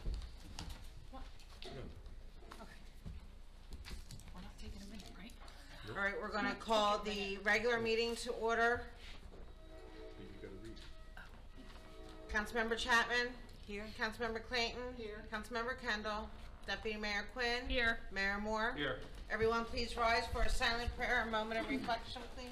We're not taking a minute, right? my- Alright, we're gonna call the regular meeting to order. You gotta read. Councilmember Chapman? Here. Councilmember Clayton? Here. Councilmember Kendall? Deputy Mayor Quinn? Here. Mayor Moore? Here. Everyone please rise for a silent prayer, a moment of reflection, please.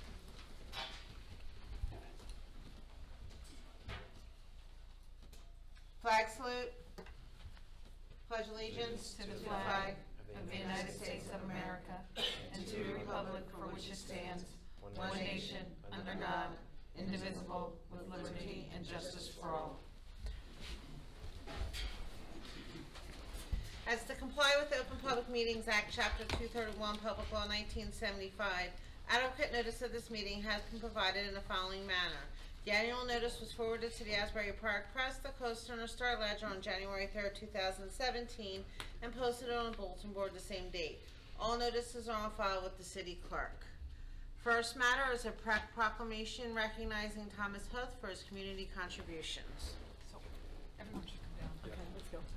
Flag salute. Pledge allegiance to the flag Of the United States of America, and to the republic for which it stands, one nation, under God, indivisible, with liberty and justice for all. As comply with the Open Public Meetings Act, Chapter 231, Public Law 1975, adequate notice of this meeting has been provided in the following manner. The annual notice was forwarded to the Asbury Park Press, the Coaster, and the Star Ledger on January 3rd, 2017, and posted on a bulletin board the same date. All notices are on file with the city clerk. First matter is a proclamation recognizing Thomas Huth for his community contributions. So, everyone should come down. Yeah. Okay, let's go.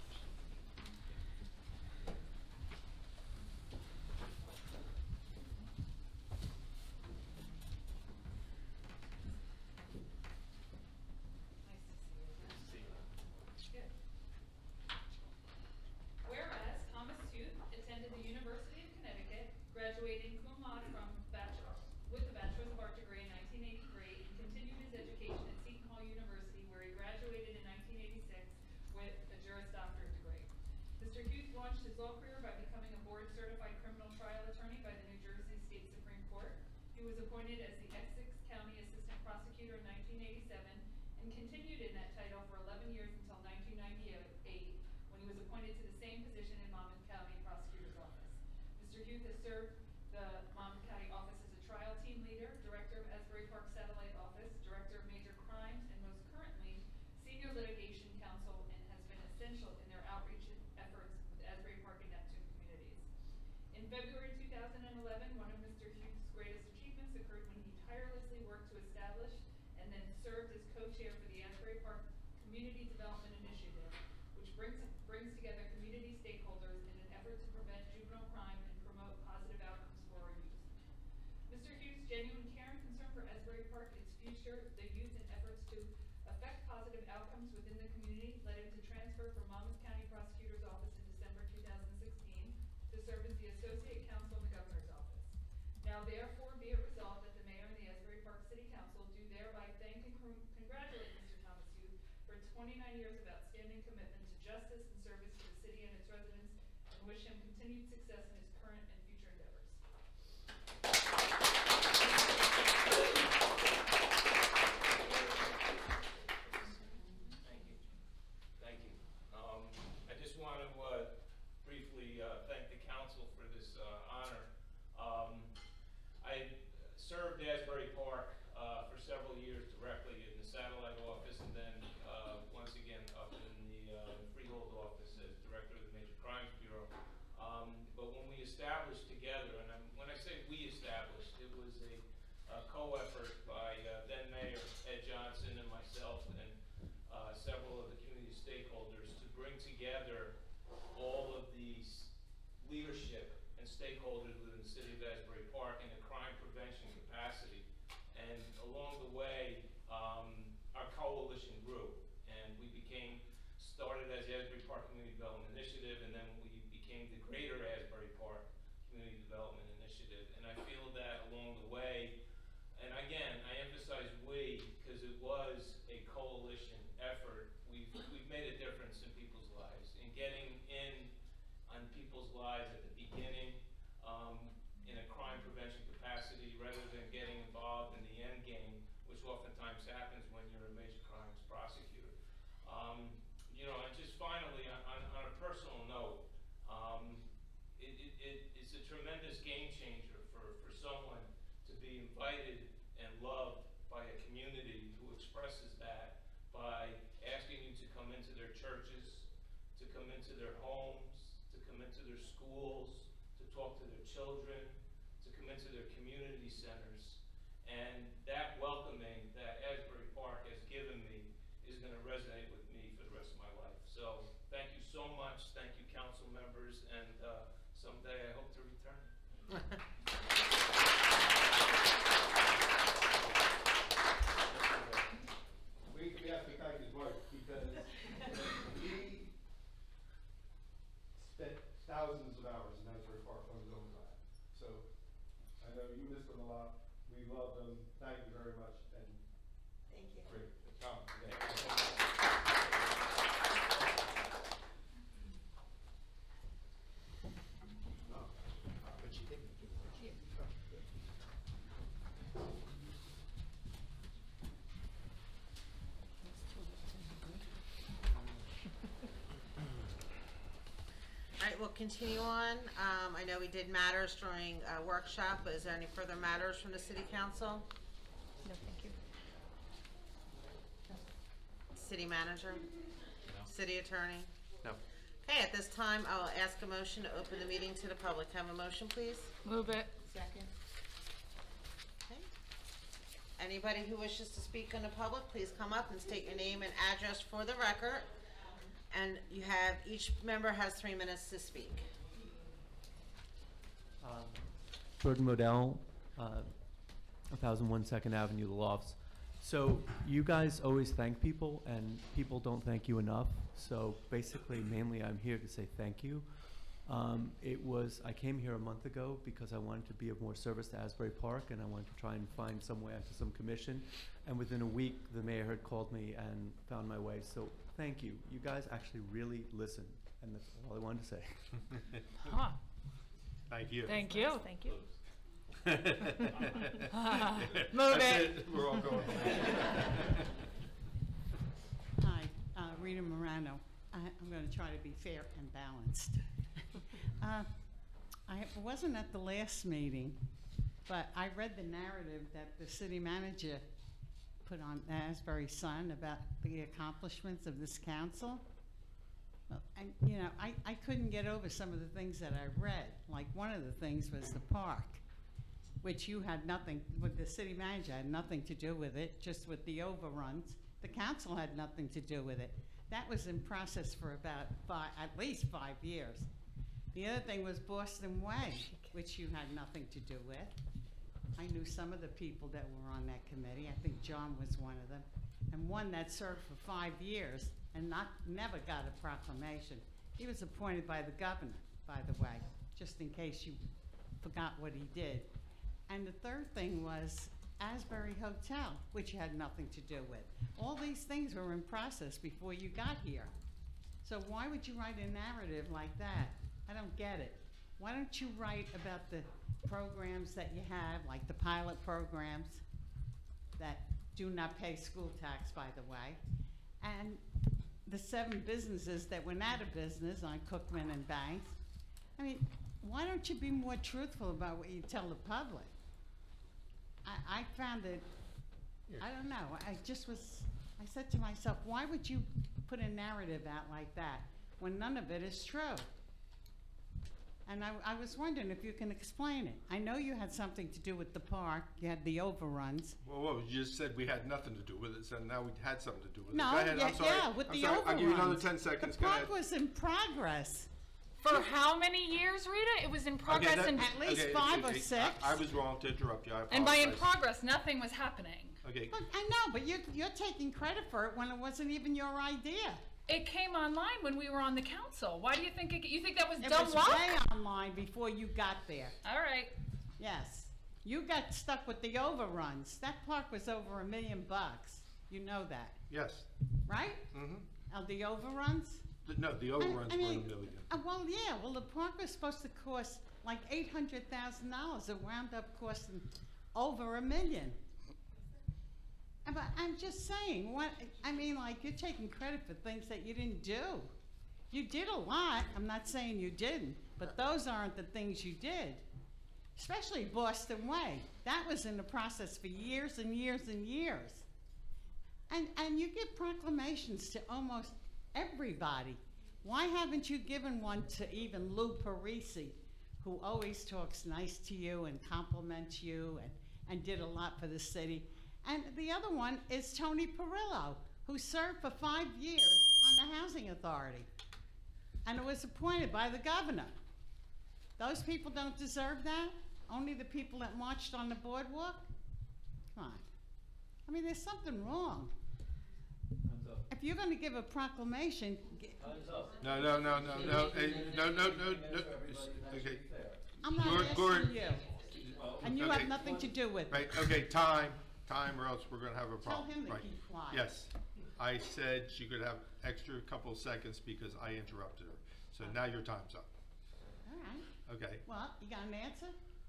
Whereas Thomas Huth attended the University of Connecticut, graduating cum laude with a Bachelor's of Art degree in 1983, and continued his education at Seton Hall University, where he graduated in 1986 with a Juris Doctorate degree. Mr. Huth launched his law career by becoming a board-certified criminal trial attorney by the New Jersey State Supreme Court. He was appointed as the Essex County Assistant Prosecutor in 1987, and continued in that title for 11 years until 1998, when he was appointed to the same position in Monmouth County Prosecutor's Office. Mr. Huth has served the Monmouth County Office as a trial team leader, Director of Asbury Park Satellite Office, Director of Major Crimes, and most currently, Senior Litigation Counsel, and has been essential in their outreach efforts with Asbury Park and Neptune communities. In February 2011, one of Mr. Huth's greatest achievements occurred when he tirelessly worked to establish and then served as co-chair for the Asbury Park Community Development Initiative, which brings together community stakeholders in an effort to prevent juvenile crime and promote positive outcomes for our youth. Mr. Huth's genuine care and concern for Asbury Park, its future, the youth, and efforts to affect positive outcomes within the community led him to transfer from Monmouth County Prosecutor's Office in December 2016 to serve as the Associate Counsel in the Governor's Office. Now therefore be it resolved that the Mayor and the Asbury Park City Council do thereby thank and congratulate Mr. Thomas Huth for 29 years of outstanding commitment to justice and service to the city and its residents, and wish him continued success in his current and future endeavors. Thank you. I just want to briefly thank the council for this honor. I served Asbury Park for several years directly in the satellite office, and then once again up in the Freehold office as director of the Major Crimes Bureau. But when we established together, and when I say we established, it was a co-effort by then Mayor Ed Johnson and myself and several of the community stakeholders to bring together all of these leadership and stakeholders within the city of Asbury Park in a crime prevention capacity. And along the way, our coalition grew, and we started as the Asbury Park Community Development Initiative, and then we became the Greater Asbury Park Community Development Initiative. And I feel that along the way, and again, I emphasize we, because it was a coalition effort, we've made a difference in people's lives, in getting in on people's lives at the beginning, in a crime prevention capacity, rather than getting involved in the end game, which oftentimes happens when you're a major crimes prosecutor. And just finally, on a personal note, it's a tremendous game changer for someone to be invited and loved by a community who expresses that by asking you to come into their churches, to come into their homes, to come into their schools, to talk to their children, to come into their community centers. And that welcoming that Asbury Park has given me is going to resonate with me for the rest of my life. So thank you so much. Thank you, council members, and someday I hope to return. We have to thank his wife, because he spent thousands of hours in Asbury Park on his own time. So I know you missed him a lot. We love him. Thank you very much. And Thank you. great. Tom, All right, we'll continue on. I know we did matters during a workshop, but is there any further matters from the city council? No, thank you. City manager? City attorney? No. Okay, at this time, I will ask a motion to open the meeting to the public. Have a motion, please? Move it. Second. Okay. Anybody who wishes to speak in the public, please come up and state your name and address for the record. And you have, each member has 3 minutes to speak. Jordan Modell, 1001 2nd Avenue, The Lofts. So you guys always thank people, and people don't thank you enough. So basically, mainly, I'm here to say thank you. I came here a month ago because I wanted to be of more service to Asbury Park, and I wanted to try and find some way after some commission. And within a week, the mayor had called me and found my way. So thank you. You guys actually really listen, and that's all I wanted to say. Huh. Thank you. Thank you. Thank you. Move That's it. We're all going. Hi, Rita Morano. I'm going to try to be fair and balanced. I wasn't at the last meeting, but I read the narrative that the city manager put on Asbury Sun about the accomplishments of this council. Well, I couldn't get over some of the things that I read. Like one of the things was the park, which you had nothing, with the city manager had nothing to do with it, just with the overruns. The council had nothing to do with it. That was in process for about at least 5 years. The other thing was Boston Way, which you had nothing to do with. I knew some of the people that were on that committee. I think John was one of them. And one that served for 5 years and never got a proclamation. He was appointed by the governor, by the way, just in case you forgot what he did. And the third thing was Asbury Hotel, which you had nothing to do with. All these things were in process before you got here. So why would you write a narrative like that? I don't get it. Why don't you write about the programs that you have, like the pilot programs that do not pay school tax, by the way, and the 7 businesses that went out of business on Cookman and Banks. I mean, why don't you be more truthful about what you tell the public? I found it, I don't know, I said to myself, why would you put a narrative out like that when none of it is true? And I was wondering if you can explain it. I know you had something to do with the park, you had the overruns. Well, you just said we had nothing to do with it, so now we had something to do with it. No, Go ahead, I'm sorry. yeah, with I'm the sorry. overruns. I'll give you another 10 seconds, The go ahead. park was in progress. For how many years, Rita? It was in progress that- and At least 5 or 6. I was wrong to interrupt you, I apologize. and by in progress, nothing was happening. Okay, Look, I know, but you're taking credit for it when it wasn't even your idea. It came online when we were on the council. Why do you think you think that was It dumb was luck? way online before you got there. All right. Yes. You got stuck with the overruns. That park was over $1 million. You know that, yes. right? Mm-hmm. The overruns? No, the overruns I were mean, $1 million. Well, yeah. Well, the park was supposed to cost like $800,000. It wound up costing over $1 million. But I'm just saying, you're taking credit for things that you didn't do. You did a lot. I'm not saying you didn't, but those aren't the things you did. Especially Boston Way. That was in the process for years and years and years. And you give proclamations to almost everybody. Why haven't you given one to even Lou Parisi, who always talks nice to you and compliments you and did a lot for the city? And the other one is Tony Perillo, who served for 5 years on the Housing Authority. And it was appointed by the governor. Those people don't deserve that? Only the people that marched on the boardwalk? Come on. I mean, there's something wrong. If you're going to give a proclamation... No. Hey, no. Okay. I'm not asking Gordon. you. And you Okay. have nothing to do with it. Right, okay, time, or else we're gonna have a problem. Tell him to Right. keep quiet. Yes, I said she could have extra couple of seconds because I interrupted her. So now your time's up. All right. Okay, Well, you got an answer?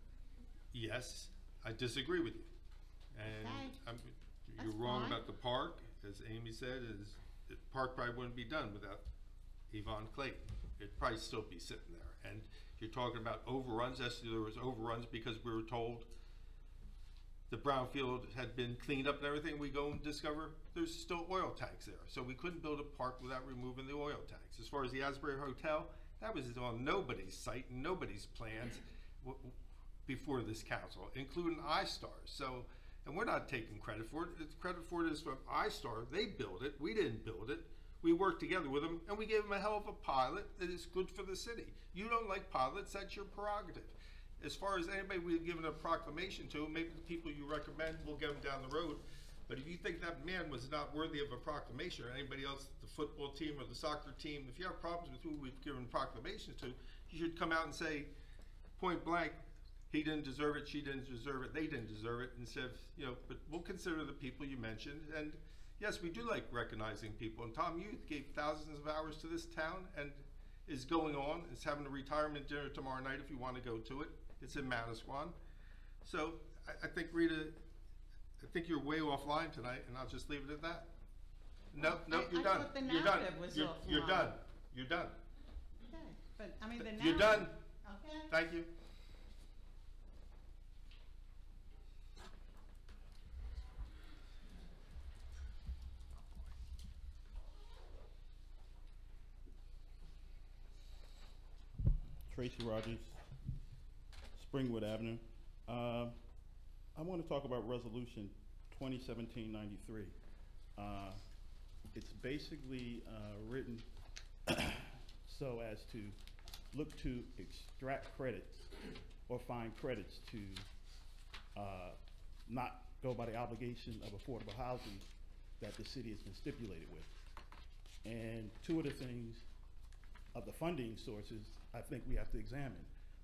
yes, I disagree with you. And Okay. you're That's wrong fine. about the park, as Amy said, the park probably wouldn't be done without Yvonne Clayton. it'd probably still be sitting there. And you're talking about overruns. Yes, there was overruns because we were told the brownfield had been cleaned up and everything. We go and discover there's still oil tanks there. So we couldn't build a park without removing the oil tanks. As far as the Asbury Hotel, that was on nobody's site, nobody's plans before this council, including iStar. So, and we're not taking credit for it. Credit for it is from iStar. They built it. We didn't build it. We worked together with them, and we gave them a hell of a pilot that is good for the city. You don't like pilots, that's your prerogative. As far as anybody we've given a proclamation to, maybe the people you recommend, we'll get them down the road. But if you think that man was not worthy of a proclamation, or anybody else, the football team or the soccer team, if you have problems with who we've given proclamations to, you should come out and say, point blank, he didn't deserve it, she didn't deserve it, they didn't deserve it, and said, you know, but we'll consider the people you mentioned. And yes, we do like recognizing people. And Tom Youth gave thousands of hours to this town and is going on. It's having a retirement dinner tomorrow night if you want to go to it. It's in Manasquan. So I think, Rita, I think you're way offline tonight, and I'll just leave it at that. No, you're done. thought the You're done. narrative was You're offline. done. You're done. Okay, but I mean, the narrative. You're done. Okay. Thank you. Tracy Rogers, Springwood Avenue. I want to talk about Resolution 2017-93. It's basically written so as to look to extract credits or find credits to not go by the obligation of affordable housing that the city has been stipulated with. And two of the things of the funding sources I think we have to examine.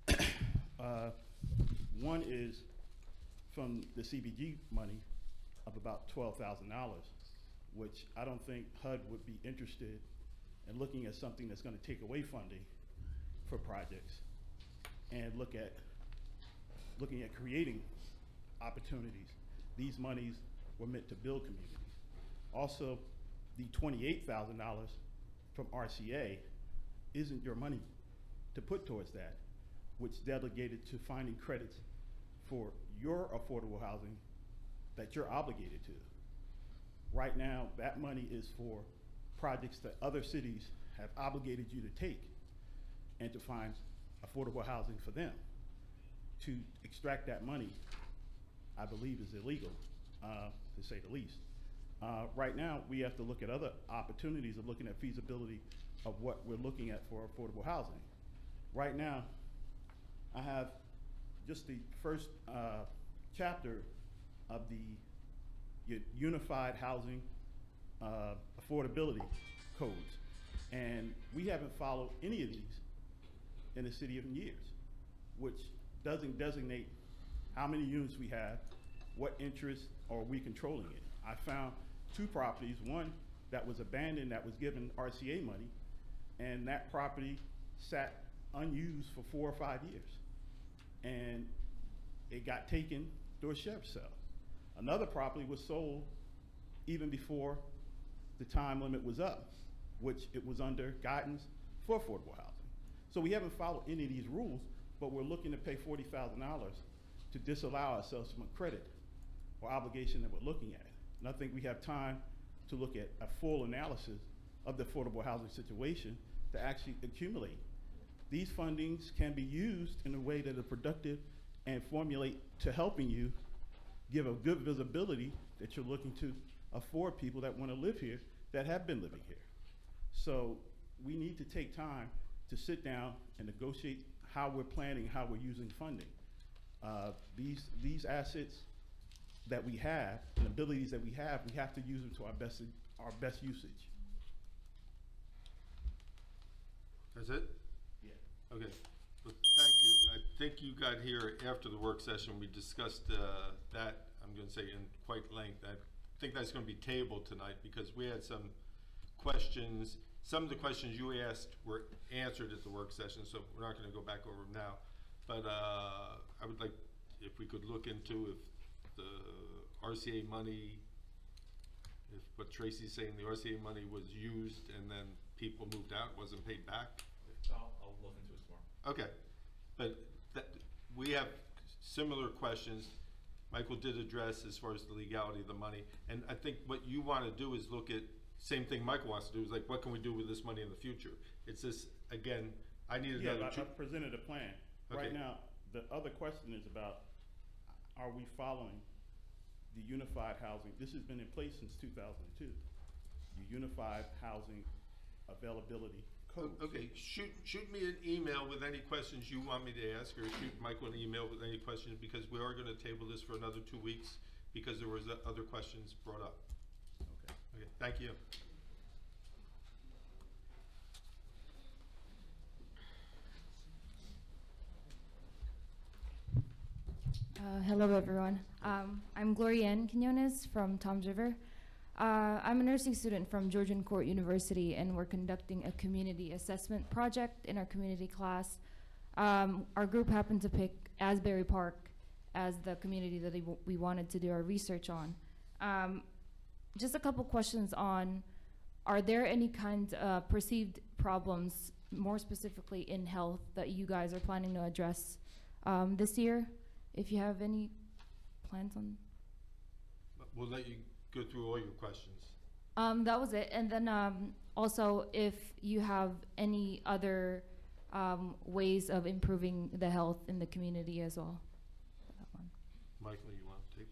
One is from the CBG money of about $12,000, which I don't think HUD would be interested in looking at something that's going to take away funding for projects and looking at creating opportunities. These monies were meant to build communities. Also, the $28,000 from RCA isn't your money to put towards that, which delegated to finding credits for your affordable housing that you're obligated to. Right now, that money is for projects that other cities have obligated you to take and to find affordable housing for them. To extract that money, I believe, is illegal, to say the least. Right now, we have to look at other opportunities of looking at feasibility of what we're looking at for affordable housing. Right now, I have just the first chapter of the Unified Housing Affordability Codes, and we haven't followed any of these in the city in years, which doesn't designate how many units we have, what interest are we controlling it. I found two properties, one that was abandoned that was given RCA money, and that property sat unused for 4 or 5 years. And it got taken through a sheriff's sale. Another property was sold even before the time limit was up, which it was under guidance for affordable housing. So we haven't followed any of these rules, but we're looking to pay $40,000 to disallow ourselves from a credit or obligation that we're looking at. And I think we have time to look at a full analysis of the affordable housing situation to actually accumulate. These fundings can be used in a way that are productive and formulate to helping you give a good visibility that you're looking to afford people that want to live here that have been living here. So we need to take time to sit down and negotiate how we're planning, how we're using funding. These assets that we have and abilities that we have to use them to our best usage. That's it? Yeah. Okay. Well, thank you. I think you got here after the work session. We discussed that, I'm going to say, in quite length. I think that's going to be tabled tonight because we had some questions. Some of the questions you asked were answered at the work session, so we're not going to go back over them now. But I would like if we could look into if the RCA money, if what Tracy's saying, the RCA money was used and then people moved out, wasn't paid back. So I'll look into it tomorrow. Okay, but we have similar questions. Michael did address as far as the legality of the money, and I think what you want to do is look at, same thing Michael wants to do, is like, what can we do with this money in the future? It's this, again, I need Yeah, another I presented a plan. Okay. Right now, the other question is about, are we following the unified housing? This has been in place since 2002. The unified housing availability code. Okay, shoot me an email with any questions you want me to ask, or shoot Michael an email with any questions, because we are gonna table this for another 2 weeks, because there was other questions brought up. Okay. Okay, thank you. Hello, everyone. I'm Glorianne Quinones from Toms River. I'm a nursing student from Georgian Court University, and we're conducting a community assessment project in our community class. Our group happened to pick Asbury Park as the community that we wanted to do our research on. Just a couple questions on, are there any kind of perceived problems, more specifically in health, that you guys are planning to address this year? If you have any plans on? We'll let you go through all your questions. That was it. And then also, if you have any other ways of improving the health in the community as well. That one. Michael, you want to take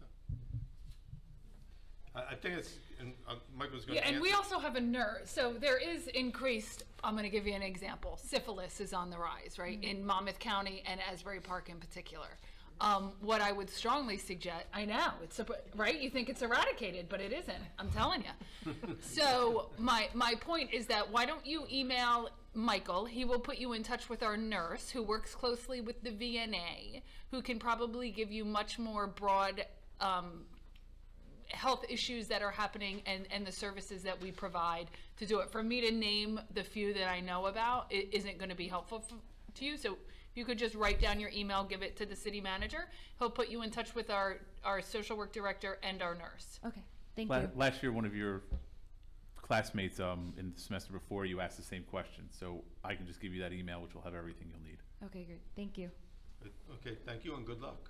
that? I think it's, and Michael's going to Yeah, and answer. we also have a nurse. So there is increased, I'm going to give you an example. Syphilis is on the rise, right, in Monmouth County and Asbury Park in particular. What I would strongly suggest, I know, it's, right? You think it's eradicated, but it isn't, I'm telling you. So my point is that why don't you email Michael? He will put you in touch with our nurse who works closely with the VNA, who can probably give you much more broad health issues that are happening and the services that we provide to do it. For me to name the few that I know about, it isn't going to be helpful to you. So if you could just write down your email, give it to the city manager, he'll put you in touch with our social work director and our nurse. Okay, thank you. Last year, one of your classmates in the semester before you asked the same question, so I can just give you that email, which will have everything you'll need. Okay, great. Thank you. Okay, thank you and good luck.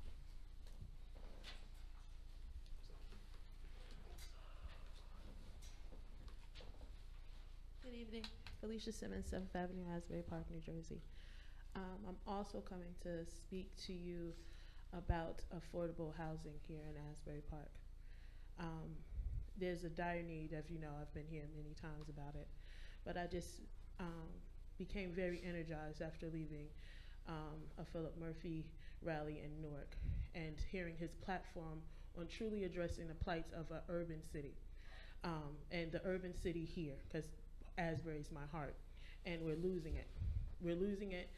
Good evening, Felicia Simmons, 7th Avenue, Asbury Park, New Jersey. I'm also coming to speak to you about affordable housing here in Asbury Park. There's a dire need, as you know, I've been here many times about it, but I just became very energized after leaving a Philip Murphy rally in Newark and hearing his platform on truly addressing the plights of an urban city, and the urban city here, because Asbury's my heart, and we're losing it. We're losing it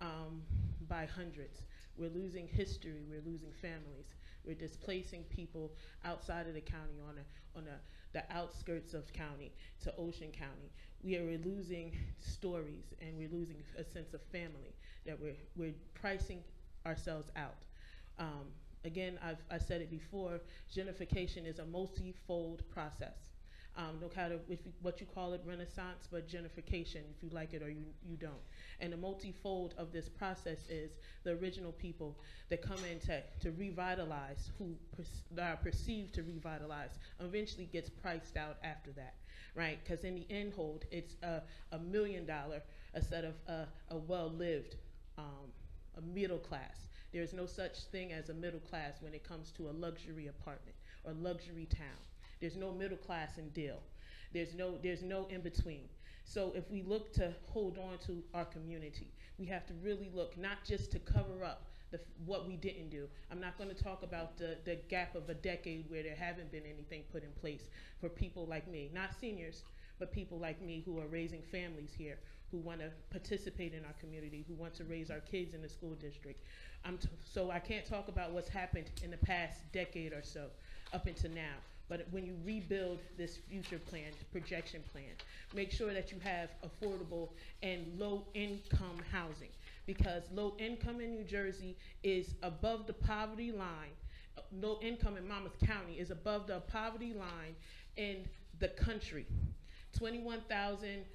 by hundreds. We're losing history. We're losing families. We're displacing people outside of the county on the outskirts of county to Ocean County. We're losing stories, and we're losing a sense of family, that we're pricing ourselves out. Again, I said it before, gentrification is a multi-fold process. No matter what you call it, renaissance, but gentrification, if you like it or you don't. And the multifold of this process is the original people that come in to revitalize, that are perceived to revitalize, eventually gets priced out after that, right? Because in the end hold, it's $1 million instead of a well-lived, a middle class. There's no such thing as a middle class when it comes to a luxury apartment or luxury town. There's no middle class in Dill. There's no in between. So if we look to hold on to our community, we have to really look not just to cover up what we didn't do. I'm not going to talk about the gap of a decade where there haven't been anything put in place for people like me, not seniors, but people like me who are raising families here, who want to participate in our community, who want to raise our kids in the school district. So I can't talk about what's happened in the past decade or so up until now. But when you rebuild this future plan, projection plan, make sure that you have affordable and low-income housing, because low income in New Jersey is above the poverty line. Low income in Monmouth County is above the poverty line in the country. 21,000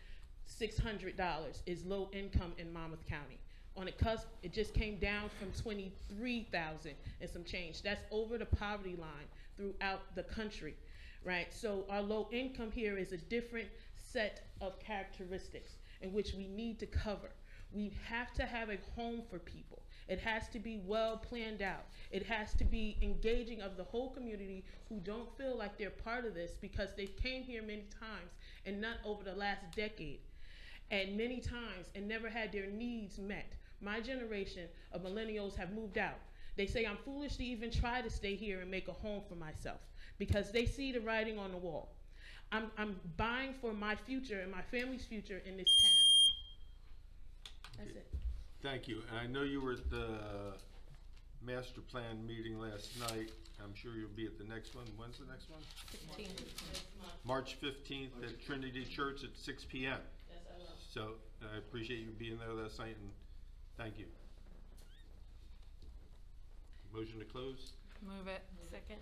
$600 is low income in Monmouth County. On the cusp, it just came down from 23,000 and some change. That's over the poverty line throughout the country, right? So our low income here is a different set of characteristics in which we need to cover. We have to have a home for people. It has to be well planned out. It has to be engaging of the whole community who don't feel like they're part of this because they came here many times and not over the last decade, and many times and never had their needs met. My generation of millennials have moved out. They say I'm foolish to even try to stay here and make a home for myself because they see the writing on the wall. I'm buying for my future and my family's future in this town. That's it. Thank you. And I know you were at the master plan meeting last night. I'm sure you'll be at the next one. When's the next one? 15th. March 15th at Trinity Church at 6 p.m. Yes, I will. So I appreciate you being there last night, and thank you. Motion to close? Move it. Second.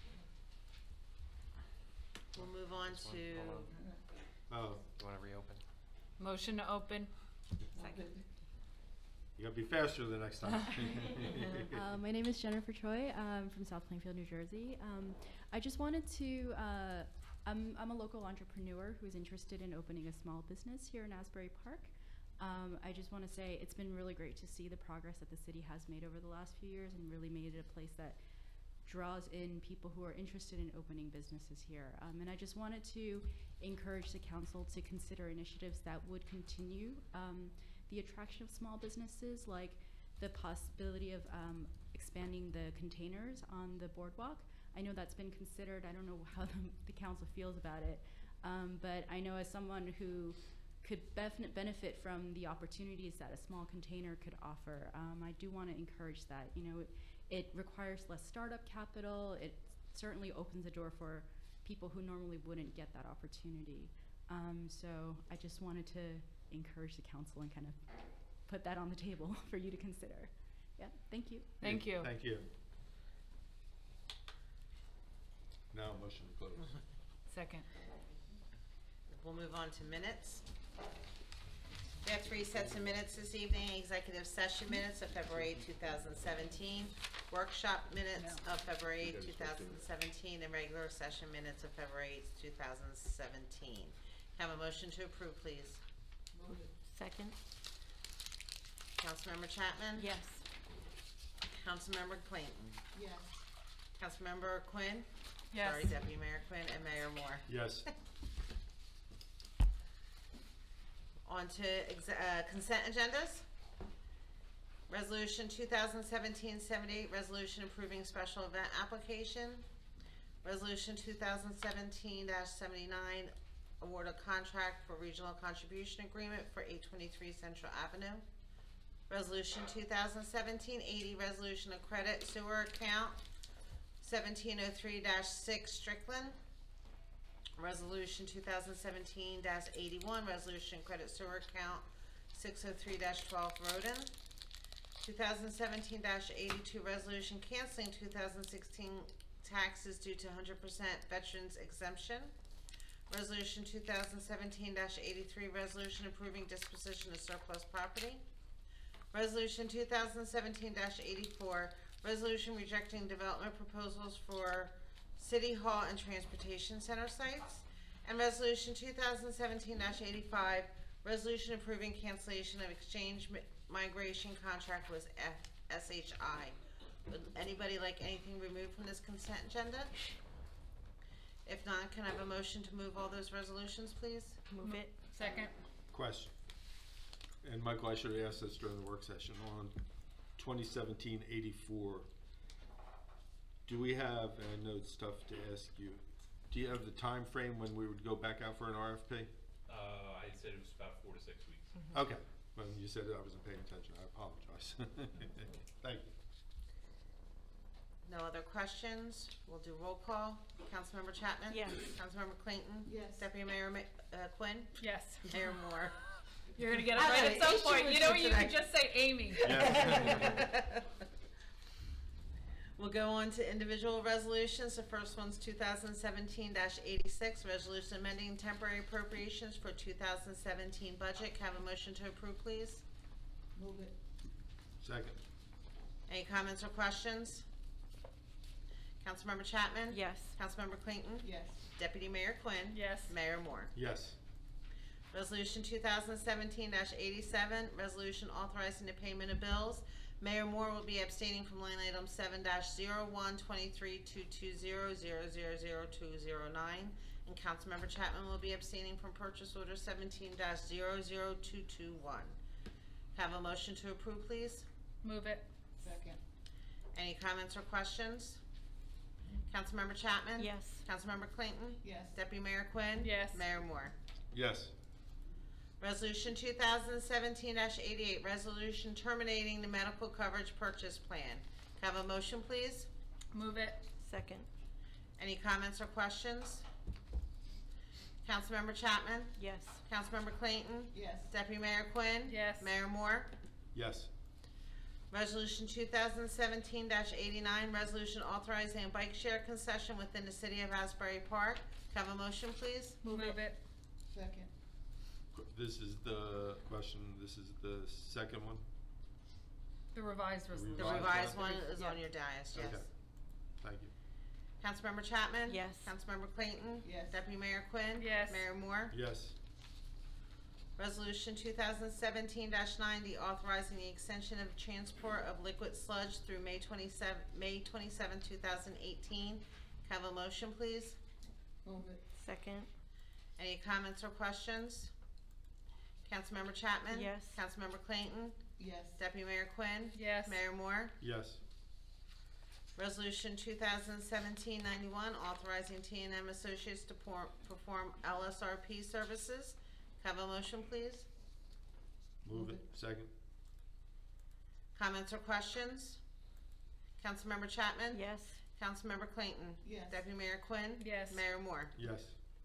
We'll move on to, Oh, You want to reopen? Motion to open. Second. you gotta be faster the next time. My name is Jennifer Choi. I'm from South Plainfield, New Jersey. I just wanted to, I'm a local entrepreneur who's interested in opening a small business here in Asbury Park. I just want to say it's been really great to see the progress that the city has made over the last few years and really made it a place that draws in people who are interested in opening businesses here. And I just wanted to encourage the council to consider initiatives that would continue the attraction of small businesses, like the possibility of expanding the containers on the boardwalk. I know that's been considered. I don't know how the council feels about it, but I know as someone who could benefit from the opportunities that a small container could offer, I do want to encourage that. You know, it requires less startup capital. It certainly opens the door for people who normally wouldn't get that opportunity. So I just wanted to encourage the council and kind of put that on the table for you to consider. Yeah, thank you. Thank you. Thank you. Now, motion to close. Second. we'll move on to minutes. We have 3 sets of minutes this evening: executive session minutes of February 2017, workshop minutes of February 2017, and regular session minutes of February 2017. Have a motion to approve, please. Second. Councilmember Chapman? Yes. Councilmember Clayton? Yes. Councilmember Quinn? Yes. Sorry, Deputy Mayor Quinn and Mayor Moore. Yes. On to consent agendas. Resolution 2017-78, resolution approving special event application. Resolution 2017-79, award a contract for regional contribution agreement for 823 Central Avenue. Resolution 2017-80, resolution of credit sewer account 1703-6 Strickland. Resolution 2017-81, resolution credit sewer account 603-12 Roden. 2017-82, resolution canceling 2016 taxes due to 100% veterans exemption. Resolution 2017-83, resolution approving disposition of surplus property. Resolution 2017-84, resolution rejecting development proposals for City Hall and Transportation Center sites. And Resolution 2017-85, resolution approving cancellation of exchange migration contract with SHI. Would anybody like anything removed from this consent agenda? If not, can I have a motion to move all those resolutions, please? Move it. Second. Question. And Michael, I should have asked this during the work session on 2017-84. Do we have, and I know it's tough to ask you, do you have the time frame when we would go back out for an RFP? I said it was about 4 to 6 weeks. Okay. When you said it, I wasn't paying attention. I apologize. Thank you. No other questions? We'll do roll call. Councilmember Chapman? Yes. Councilmember Clayton? Yes. Deputy Mayor Quinn? Yes. Mayor Moore? You're gonna get it I right had at an some issue point. with You know, you you today. could just say Amy. We'll go on to individual resolutions. The first one's 2017-86, resolution amending temporary appropriations for 2017 budget. Can I have a motion to approve, please? Move it. Second. Any comments or questions? Councilmember Chapman? Yes. Councilmember Clayton? Yes. Deputy Mayor Quinn? Yes. Mayor Moore? Yes. Resolution 2017-87, resolution authorizing the payment of bills. Mayor Moore will be abstaining from line item 7-01-23-220-0000209, and Councilmember Chapman will be abstaining from purchase order 17-00221. Have a motion to approve, please? Move it. Second. Any comments or questions? Councilmember Chapman? Yes. Councilmember Clayton? Yes. Deputy Mayor Quinn? Yes. Mayor Moore? Yes. Resolution 2017-88, resolution terminating the medical coverage purchase plan. Can I have a motion, please? Move it. Second. Any comments or questions? Councilmember Chapman? Yes. Councilmember Clayton? Yes. Deputy Mayor Quinn? Yes. Mayor Moore? Yes. Resolution 2017-89, resolution authorizing a bike share concession within the city of Asbury Park. Can I have a motion, please? Move it. Second. This is the question, this is the second one? The revised resolution. The revised one is on your dais, yes. Okay. Thank you. Councilmember Chapman? Yes. Councilmember Clayton? Yes. Deputy Mayor Quinn? Yes. Mayor Moore? Yes. Resolution 2017-90, authorizing the extension of transport of liquid sludge through May 27, 2018. Can I have a motion, please? Move it. Second. Any comments or questions? Councilmember Chapman? Yes. Councilmember Clayton? Yes. Deputy Mayor Quinn? Yes. Mayor Moore? Yes. Resolution 2017-91, authorizing T&M Associates to perform LSRP services. Can I have a motion, please? Move it. Second. Comments or questions? Councilmember Chapman? Yes. Councilmember Clayton? Yes. Deputy Mayor Quinn? Yes. Mayor Moore? Yes.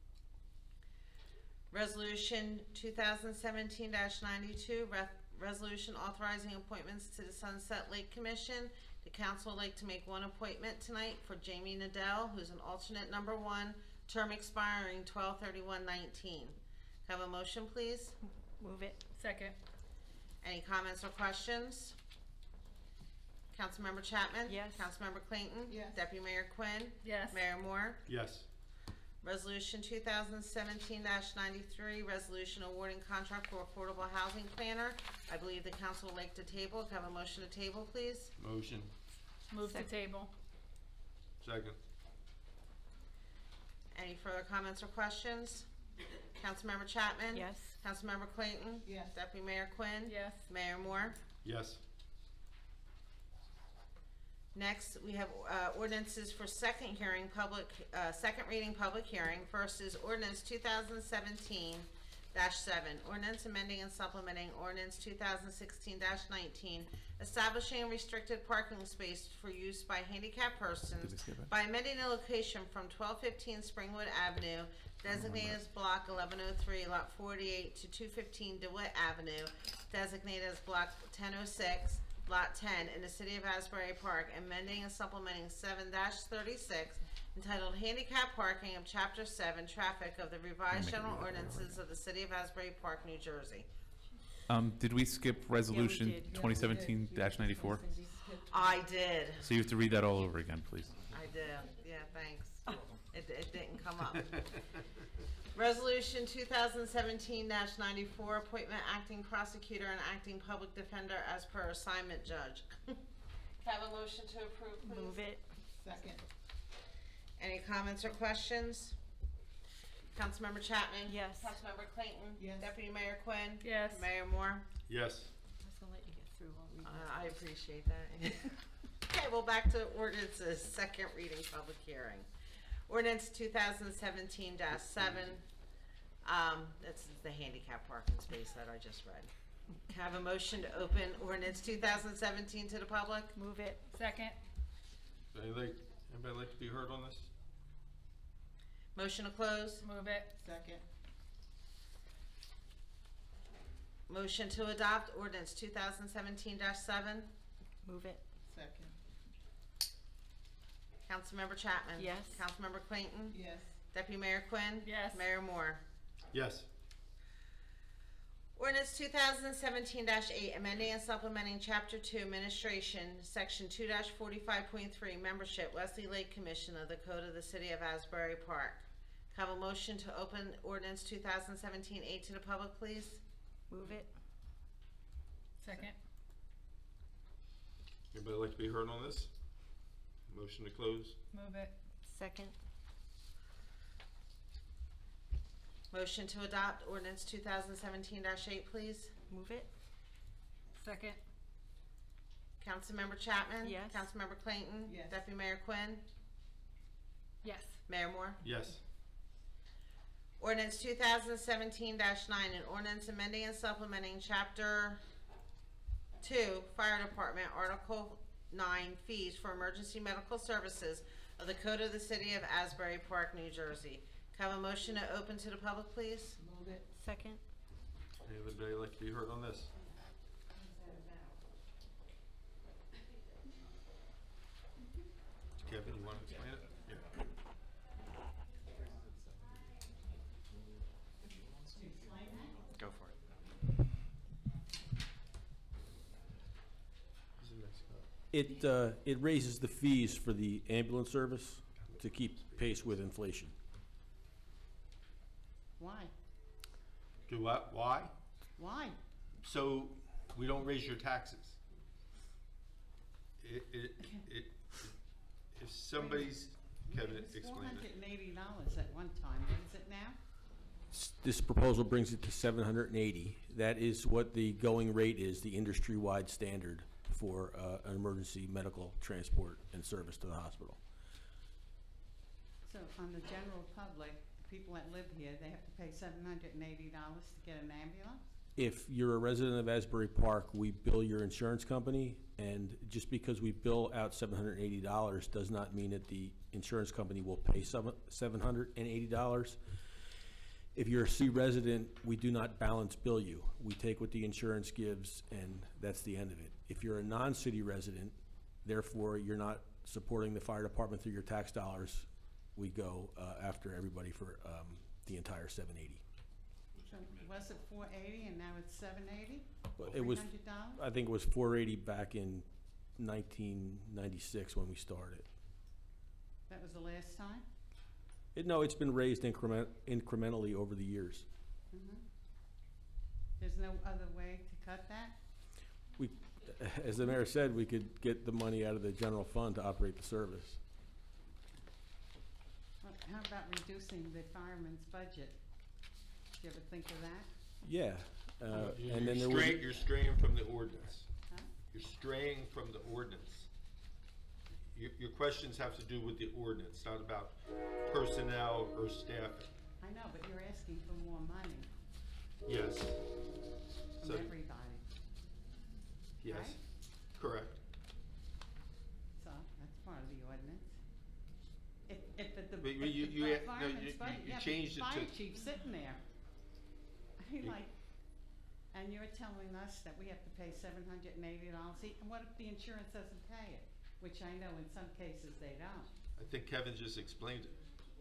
Resolution 2017-92, resolution authorizing appointments to the Sunset Lake Commission. The council would like to make one appointment tonight for Jamie Nadell, who's an alternate number 1, term expiring 12/31/19. Have a motion, please? Move it. Second. Any comments or questions? Councilmember Chapman? Yes. Councilmember Clayton? Yes. Deputy Mayor Quinn? Yes. Mayor Moore? Yes. Resolution 2017-93, resolution awarding contract for affordable housing planner. I believe the council would like to table. Can I have a motion to table, please? Motion. Move to table. Second. Any further comments or questions? Councilmember Chapman? Yes. Councilmember Clayton? Yes. Deputy Mayor Quinn? Yes. Mayor Moore? Yes. Next, we have ordinances for second reading public hearing. First is ordinance 2017-7, ordinance amending and supplementing ordinance 2016-19, establishing a restricted parking space for use by handicapped persons by amending the location from 1215 Springwood Avenue, designated as block 1103, lot 48, to 215 DeWitt Avenue, designated as block 1006, Lot 10 in the city of Asbury Park, amending and supplementing 7-36 entitled Handicap Parking of Chapter 7 Traffic of the Revised General Ordinances of the City of Asbury Park, New Jersey. Did we skip resolution did. 2017-94? I did. So you have to read that all over again, please. I did. Yeah, thanks. It didn't come up. Resolution 2017-94, appointment acting prosecutor and acting public defender as per assignment judge. Can I have a motion to approve, please? Move it. Second. Any comments or questions? Councilmember Chapman? Yes. Councilmember Clayton? Yes. Deputy Mayor Quinn? Yes. Mayor Moore? Yes. I was gonna let you get through all reading. I appreciate that. Okay, well, back to ordinances, second reading, public hearing. Ordinance 2017-7, this is the handicap parking space that I just read. Can I have a motion to open ordinance 2017 to the public? Move it. Second. Anybody like to be heard on this? Motion to close? Move it. Second. Motion to adopt ordinance 2017-7? Move it. Second. Councilmember Chapman? Yes. Councilmember Clayton? Yes. Deputy Mayor Quinn? Yes. Mayor Moore? Yes. Ordinance 2017-8, amending and supplementing Chapter 2, Administration, Section 2-45.3, Membership, Wesley Lake Commission of the Code of the City of Asbury Park. Can I have a motion to open ordinance 2017-8 to the public, please? Move it. Second. Anybody like to be heard on this? Motion to close? Move it. Second. Motion to adopt ordinance 2017-8, please. Move it. Second. Councilmember Chapman? Yes. Councilmember Clayton? Yes. Deputy Mayor Quinn? Yes. Mayor Moore? Yes. Ordinance 2017-9, an ordinance amending and supplementing Chapter 2, Fire Department, Article 9, Fees for Emergency Medical Services of the Code of the City of Asbury Park, New Jersey. Can I have a motion to open to the public, please? Move it. Second. Anybody like to be heard on this? Kevin, you want to explain it? Yeah. Go for it. It raises the fees for the ambulance service to keep pace with inflation. Why? Do what? Why? Why? So we don't raise your taxes. If somebody's, Kevin, explain it. $480 at one time. What is it now? This proposal brings it to 780. That is what the going rate is, the industry-wide standard for an emergency medical transport and service to the hospital. So on the general public, people that live here, they have to pay $780 to get an ambulance? If you're a resident of Asbury Park, we bill your insurance company, and just because we bill out $780 does not mean that the insurance company will pay $780. If you're a C resident, we do not balance bill you. We take what the insurance gives, and that's the end of it. If you're a non-city resident, therefore you're not supporting the fire department through your tax dollars, we go after everybody for the entire 780. So was it 480 and now it's 780? But it was, $300? I think it was 480 back in 1996 when we started. That was the last time? No, it's been raised incrementally over the years. There's no other way to cut that? We, as the mayor said, we could get the money out of the general fund to operate the service. Well, how about reducing the fireman's budget? Did you ever think of that? Yeah, and then there was. You're straying from the ordinance. Huh? You're straying from the ordinance. Your questions have to do with the ordinance, not about personnel or staffing. I know, but you're asking for more money Yes. from everybody. Yes, right? correct. So that's part of the ordinance. If the But if you- the you had- no, fireman's you- budget, you yeah, but changed the it fire to- chief's sitting there. I You- like, and you're telling us that we have to pay $780. And what if the insurance doesn't pay it? Which I know in some cases they don't. I think Kevin just explained it.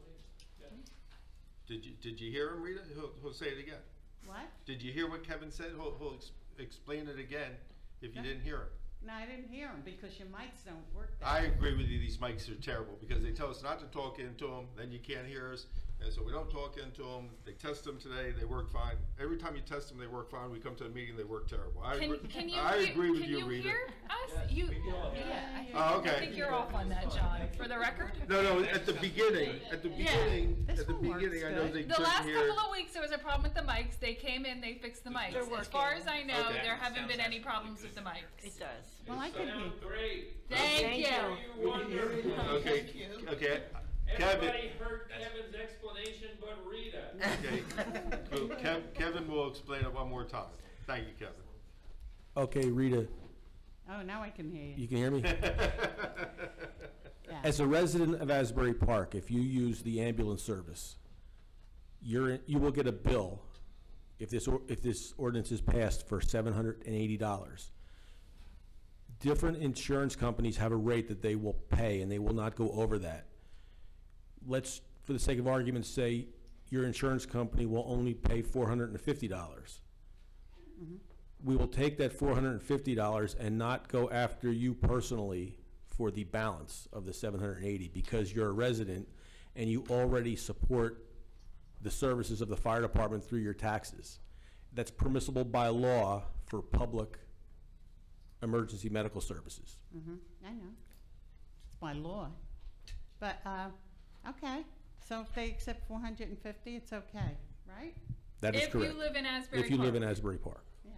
Did you hear him, Rita? He'll say it again. What? Did you hear what Kevin said? He'll explain it again if you Yeah. didn't hear him. No, I didn't hear him because your mics don't work that I way. agree with you, these mics are terrible, because they tell us not to talk into them, then you can't hear us, and so we don't talk into them. They test them today, they work fine. Every time you test them, they work fine. We come to a meeting, they work terrible. I agree with you, Rita. Can you hear us? Yeah, Oh, okay. I think you're off on that, John, for the record. No, at the beginning, I know they The couldn't last hear. couple of weeks, there was a problem with the mics. They came in, they fixed the mics. As far as I know, Okay. there haven't been any problems with the mics. It does. Well, I can hear. Great. Thank you. Okay, Kevin. Everybody heard Kevin's explanation but Rita. Okay, cool. Kevin will explain it one more time. Thank you, Kevin. Okay, Rita, Oh, now I can hear you. you can hear me? Yeah. As a resident of Asbury Park, if you use the ambulance service, you will get a bill if this ordinance is passed for $780. different insurance companies have a rate that they will pay, and they will not go over that. Let's, for the sake of argument, say your insurance company will only pay $450. We will take that $450 and not go after you personally for the balance of the $780 because you're a resident and you already support the services of the fire department through your taxes. That's permissible by law for public emergency medical services. I know. It's by law. But, okay, so if they accept 450, it's okay, right? That is correct. If you live in Asbury If you live in Park. Asbury Park. Yeah.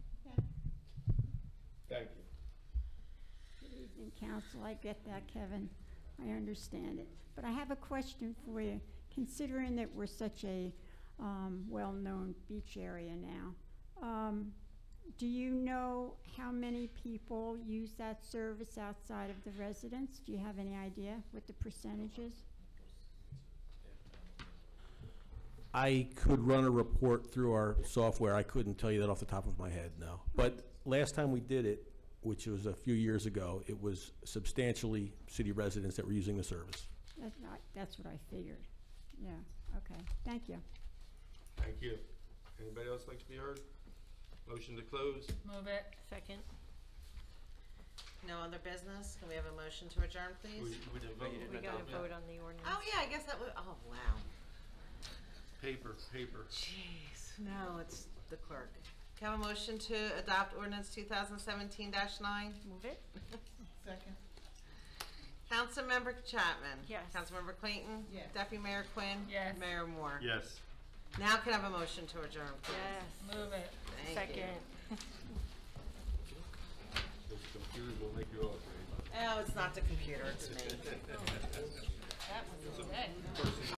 Thank you. Good evening, council. I get that, Kevin. I understand it. But I have a question for you. Considering that we're such a well-known beach area now, do you know how many people use that service outside of the residence? Do you have any idea what the percentage is? I could run a report through our software. I couldn't tell you that off the top of my head, no. But last time we did it, which was a few years ago, it was substantially city residents that were using the service. That's what I figured. Yeah, okay. Thank you. Thank you. Anybody else like to be heard? Motion to close? Move it. Second. No other business? Can we have a motion to adjourn, please? We didn't vote. We gotta vote on the ordinance. Oh, yeah, I guess that would, oh, wow. Paper. Jeez, no, it's the clerk. Can I have a motion to adopt ordinance 2017-9? Move it. Second. Councilmember Chapman? Yes. Councilmember Clayton? Yes. Deputy Mayor Quinn? Yes. Mayor Moore? Yes. Now can I have a motion to adjourn, please? Yes. Move it. Thank you. Second. Those computers will make you off, right? Oh, it's not the computer, it's me. That was the day.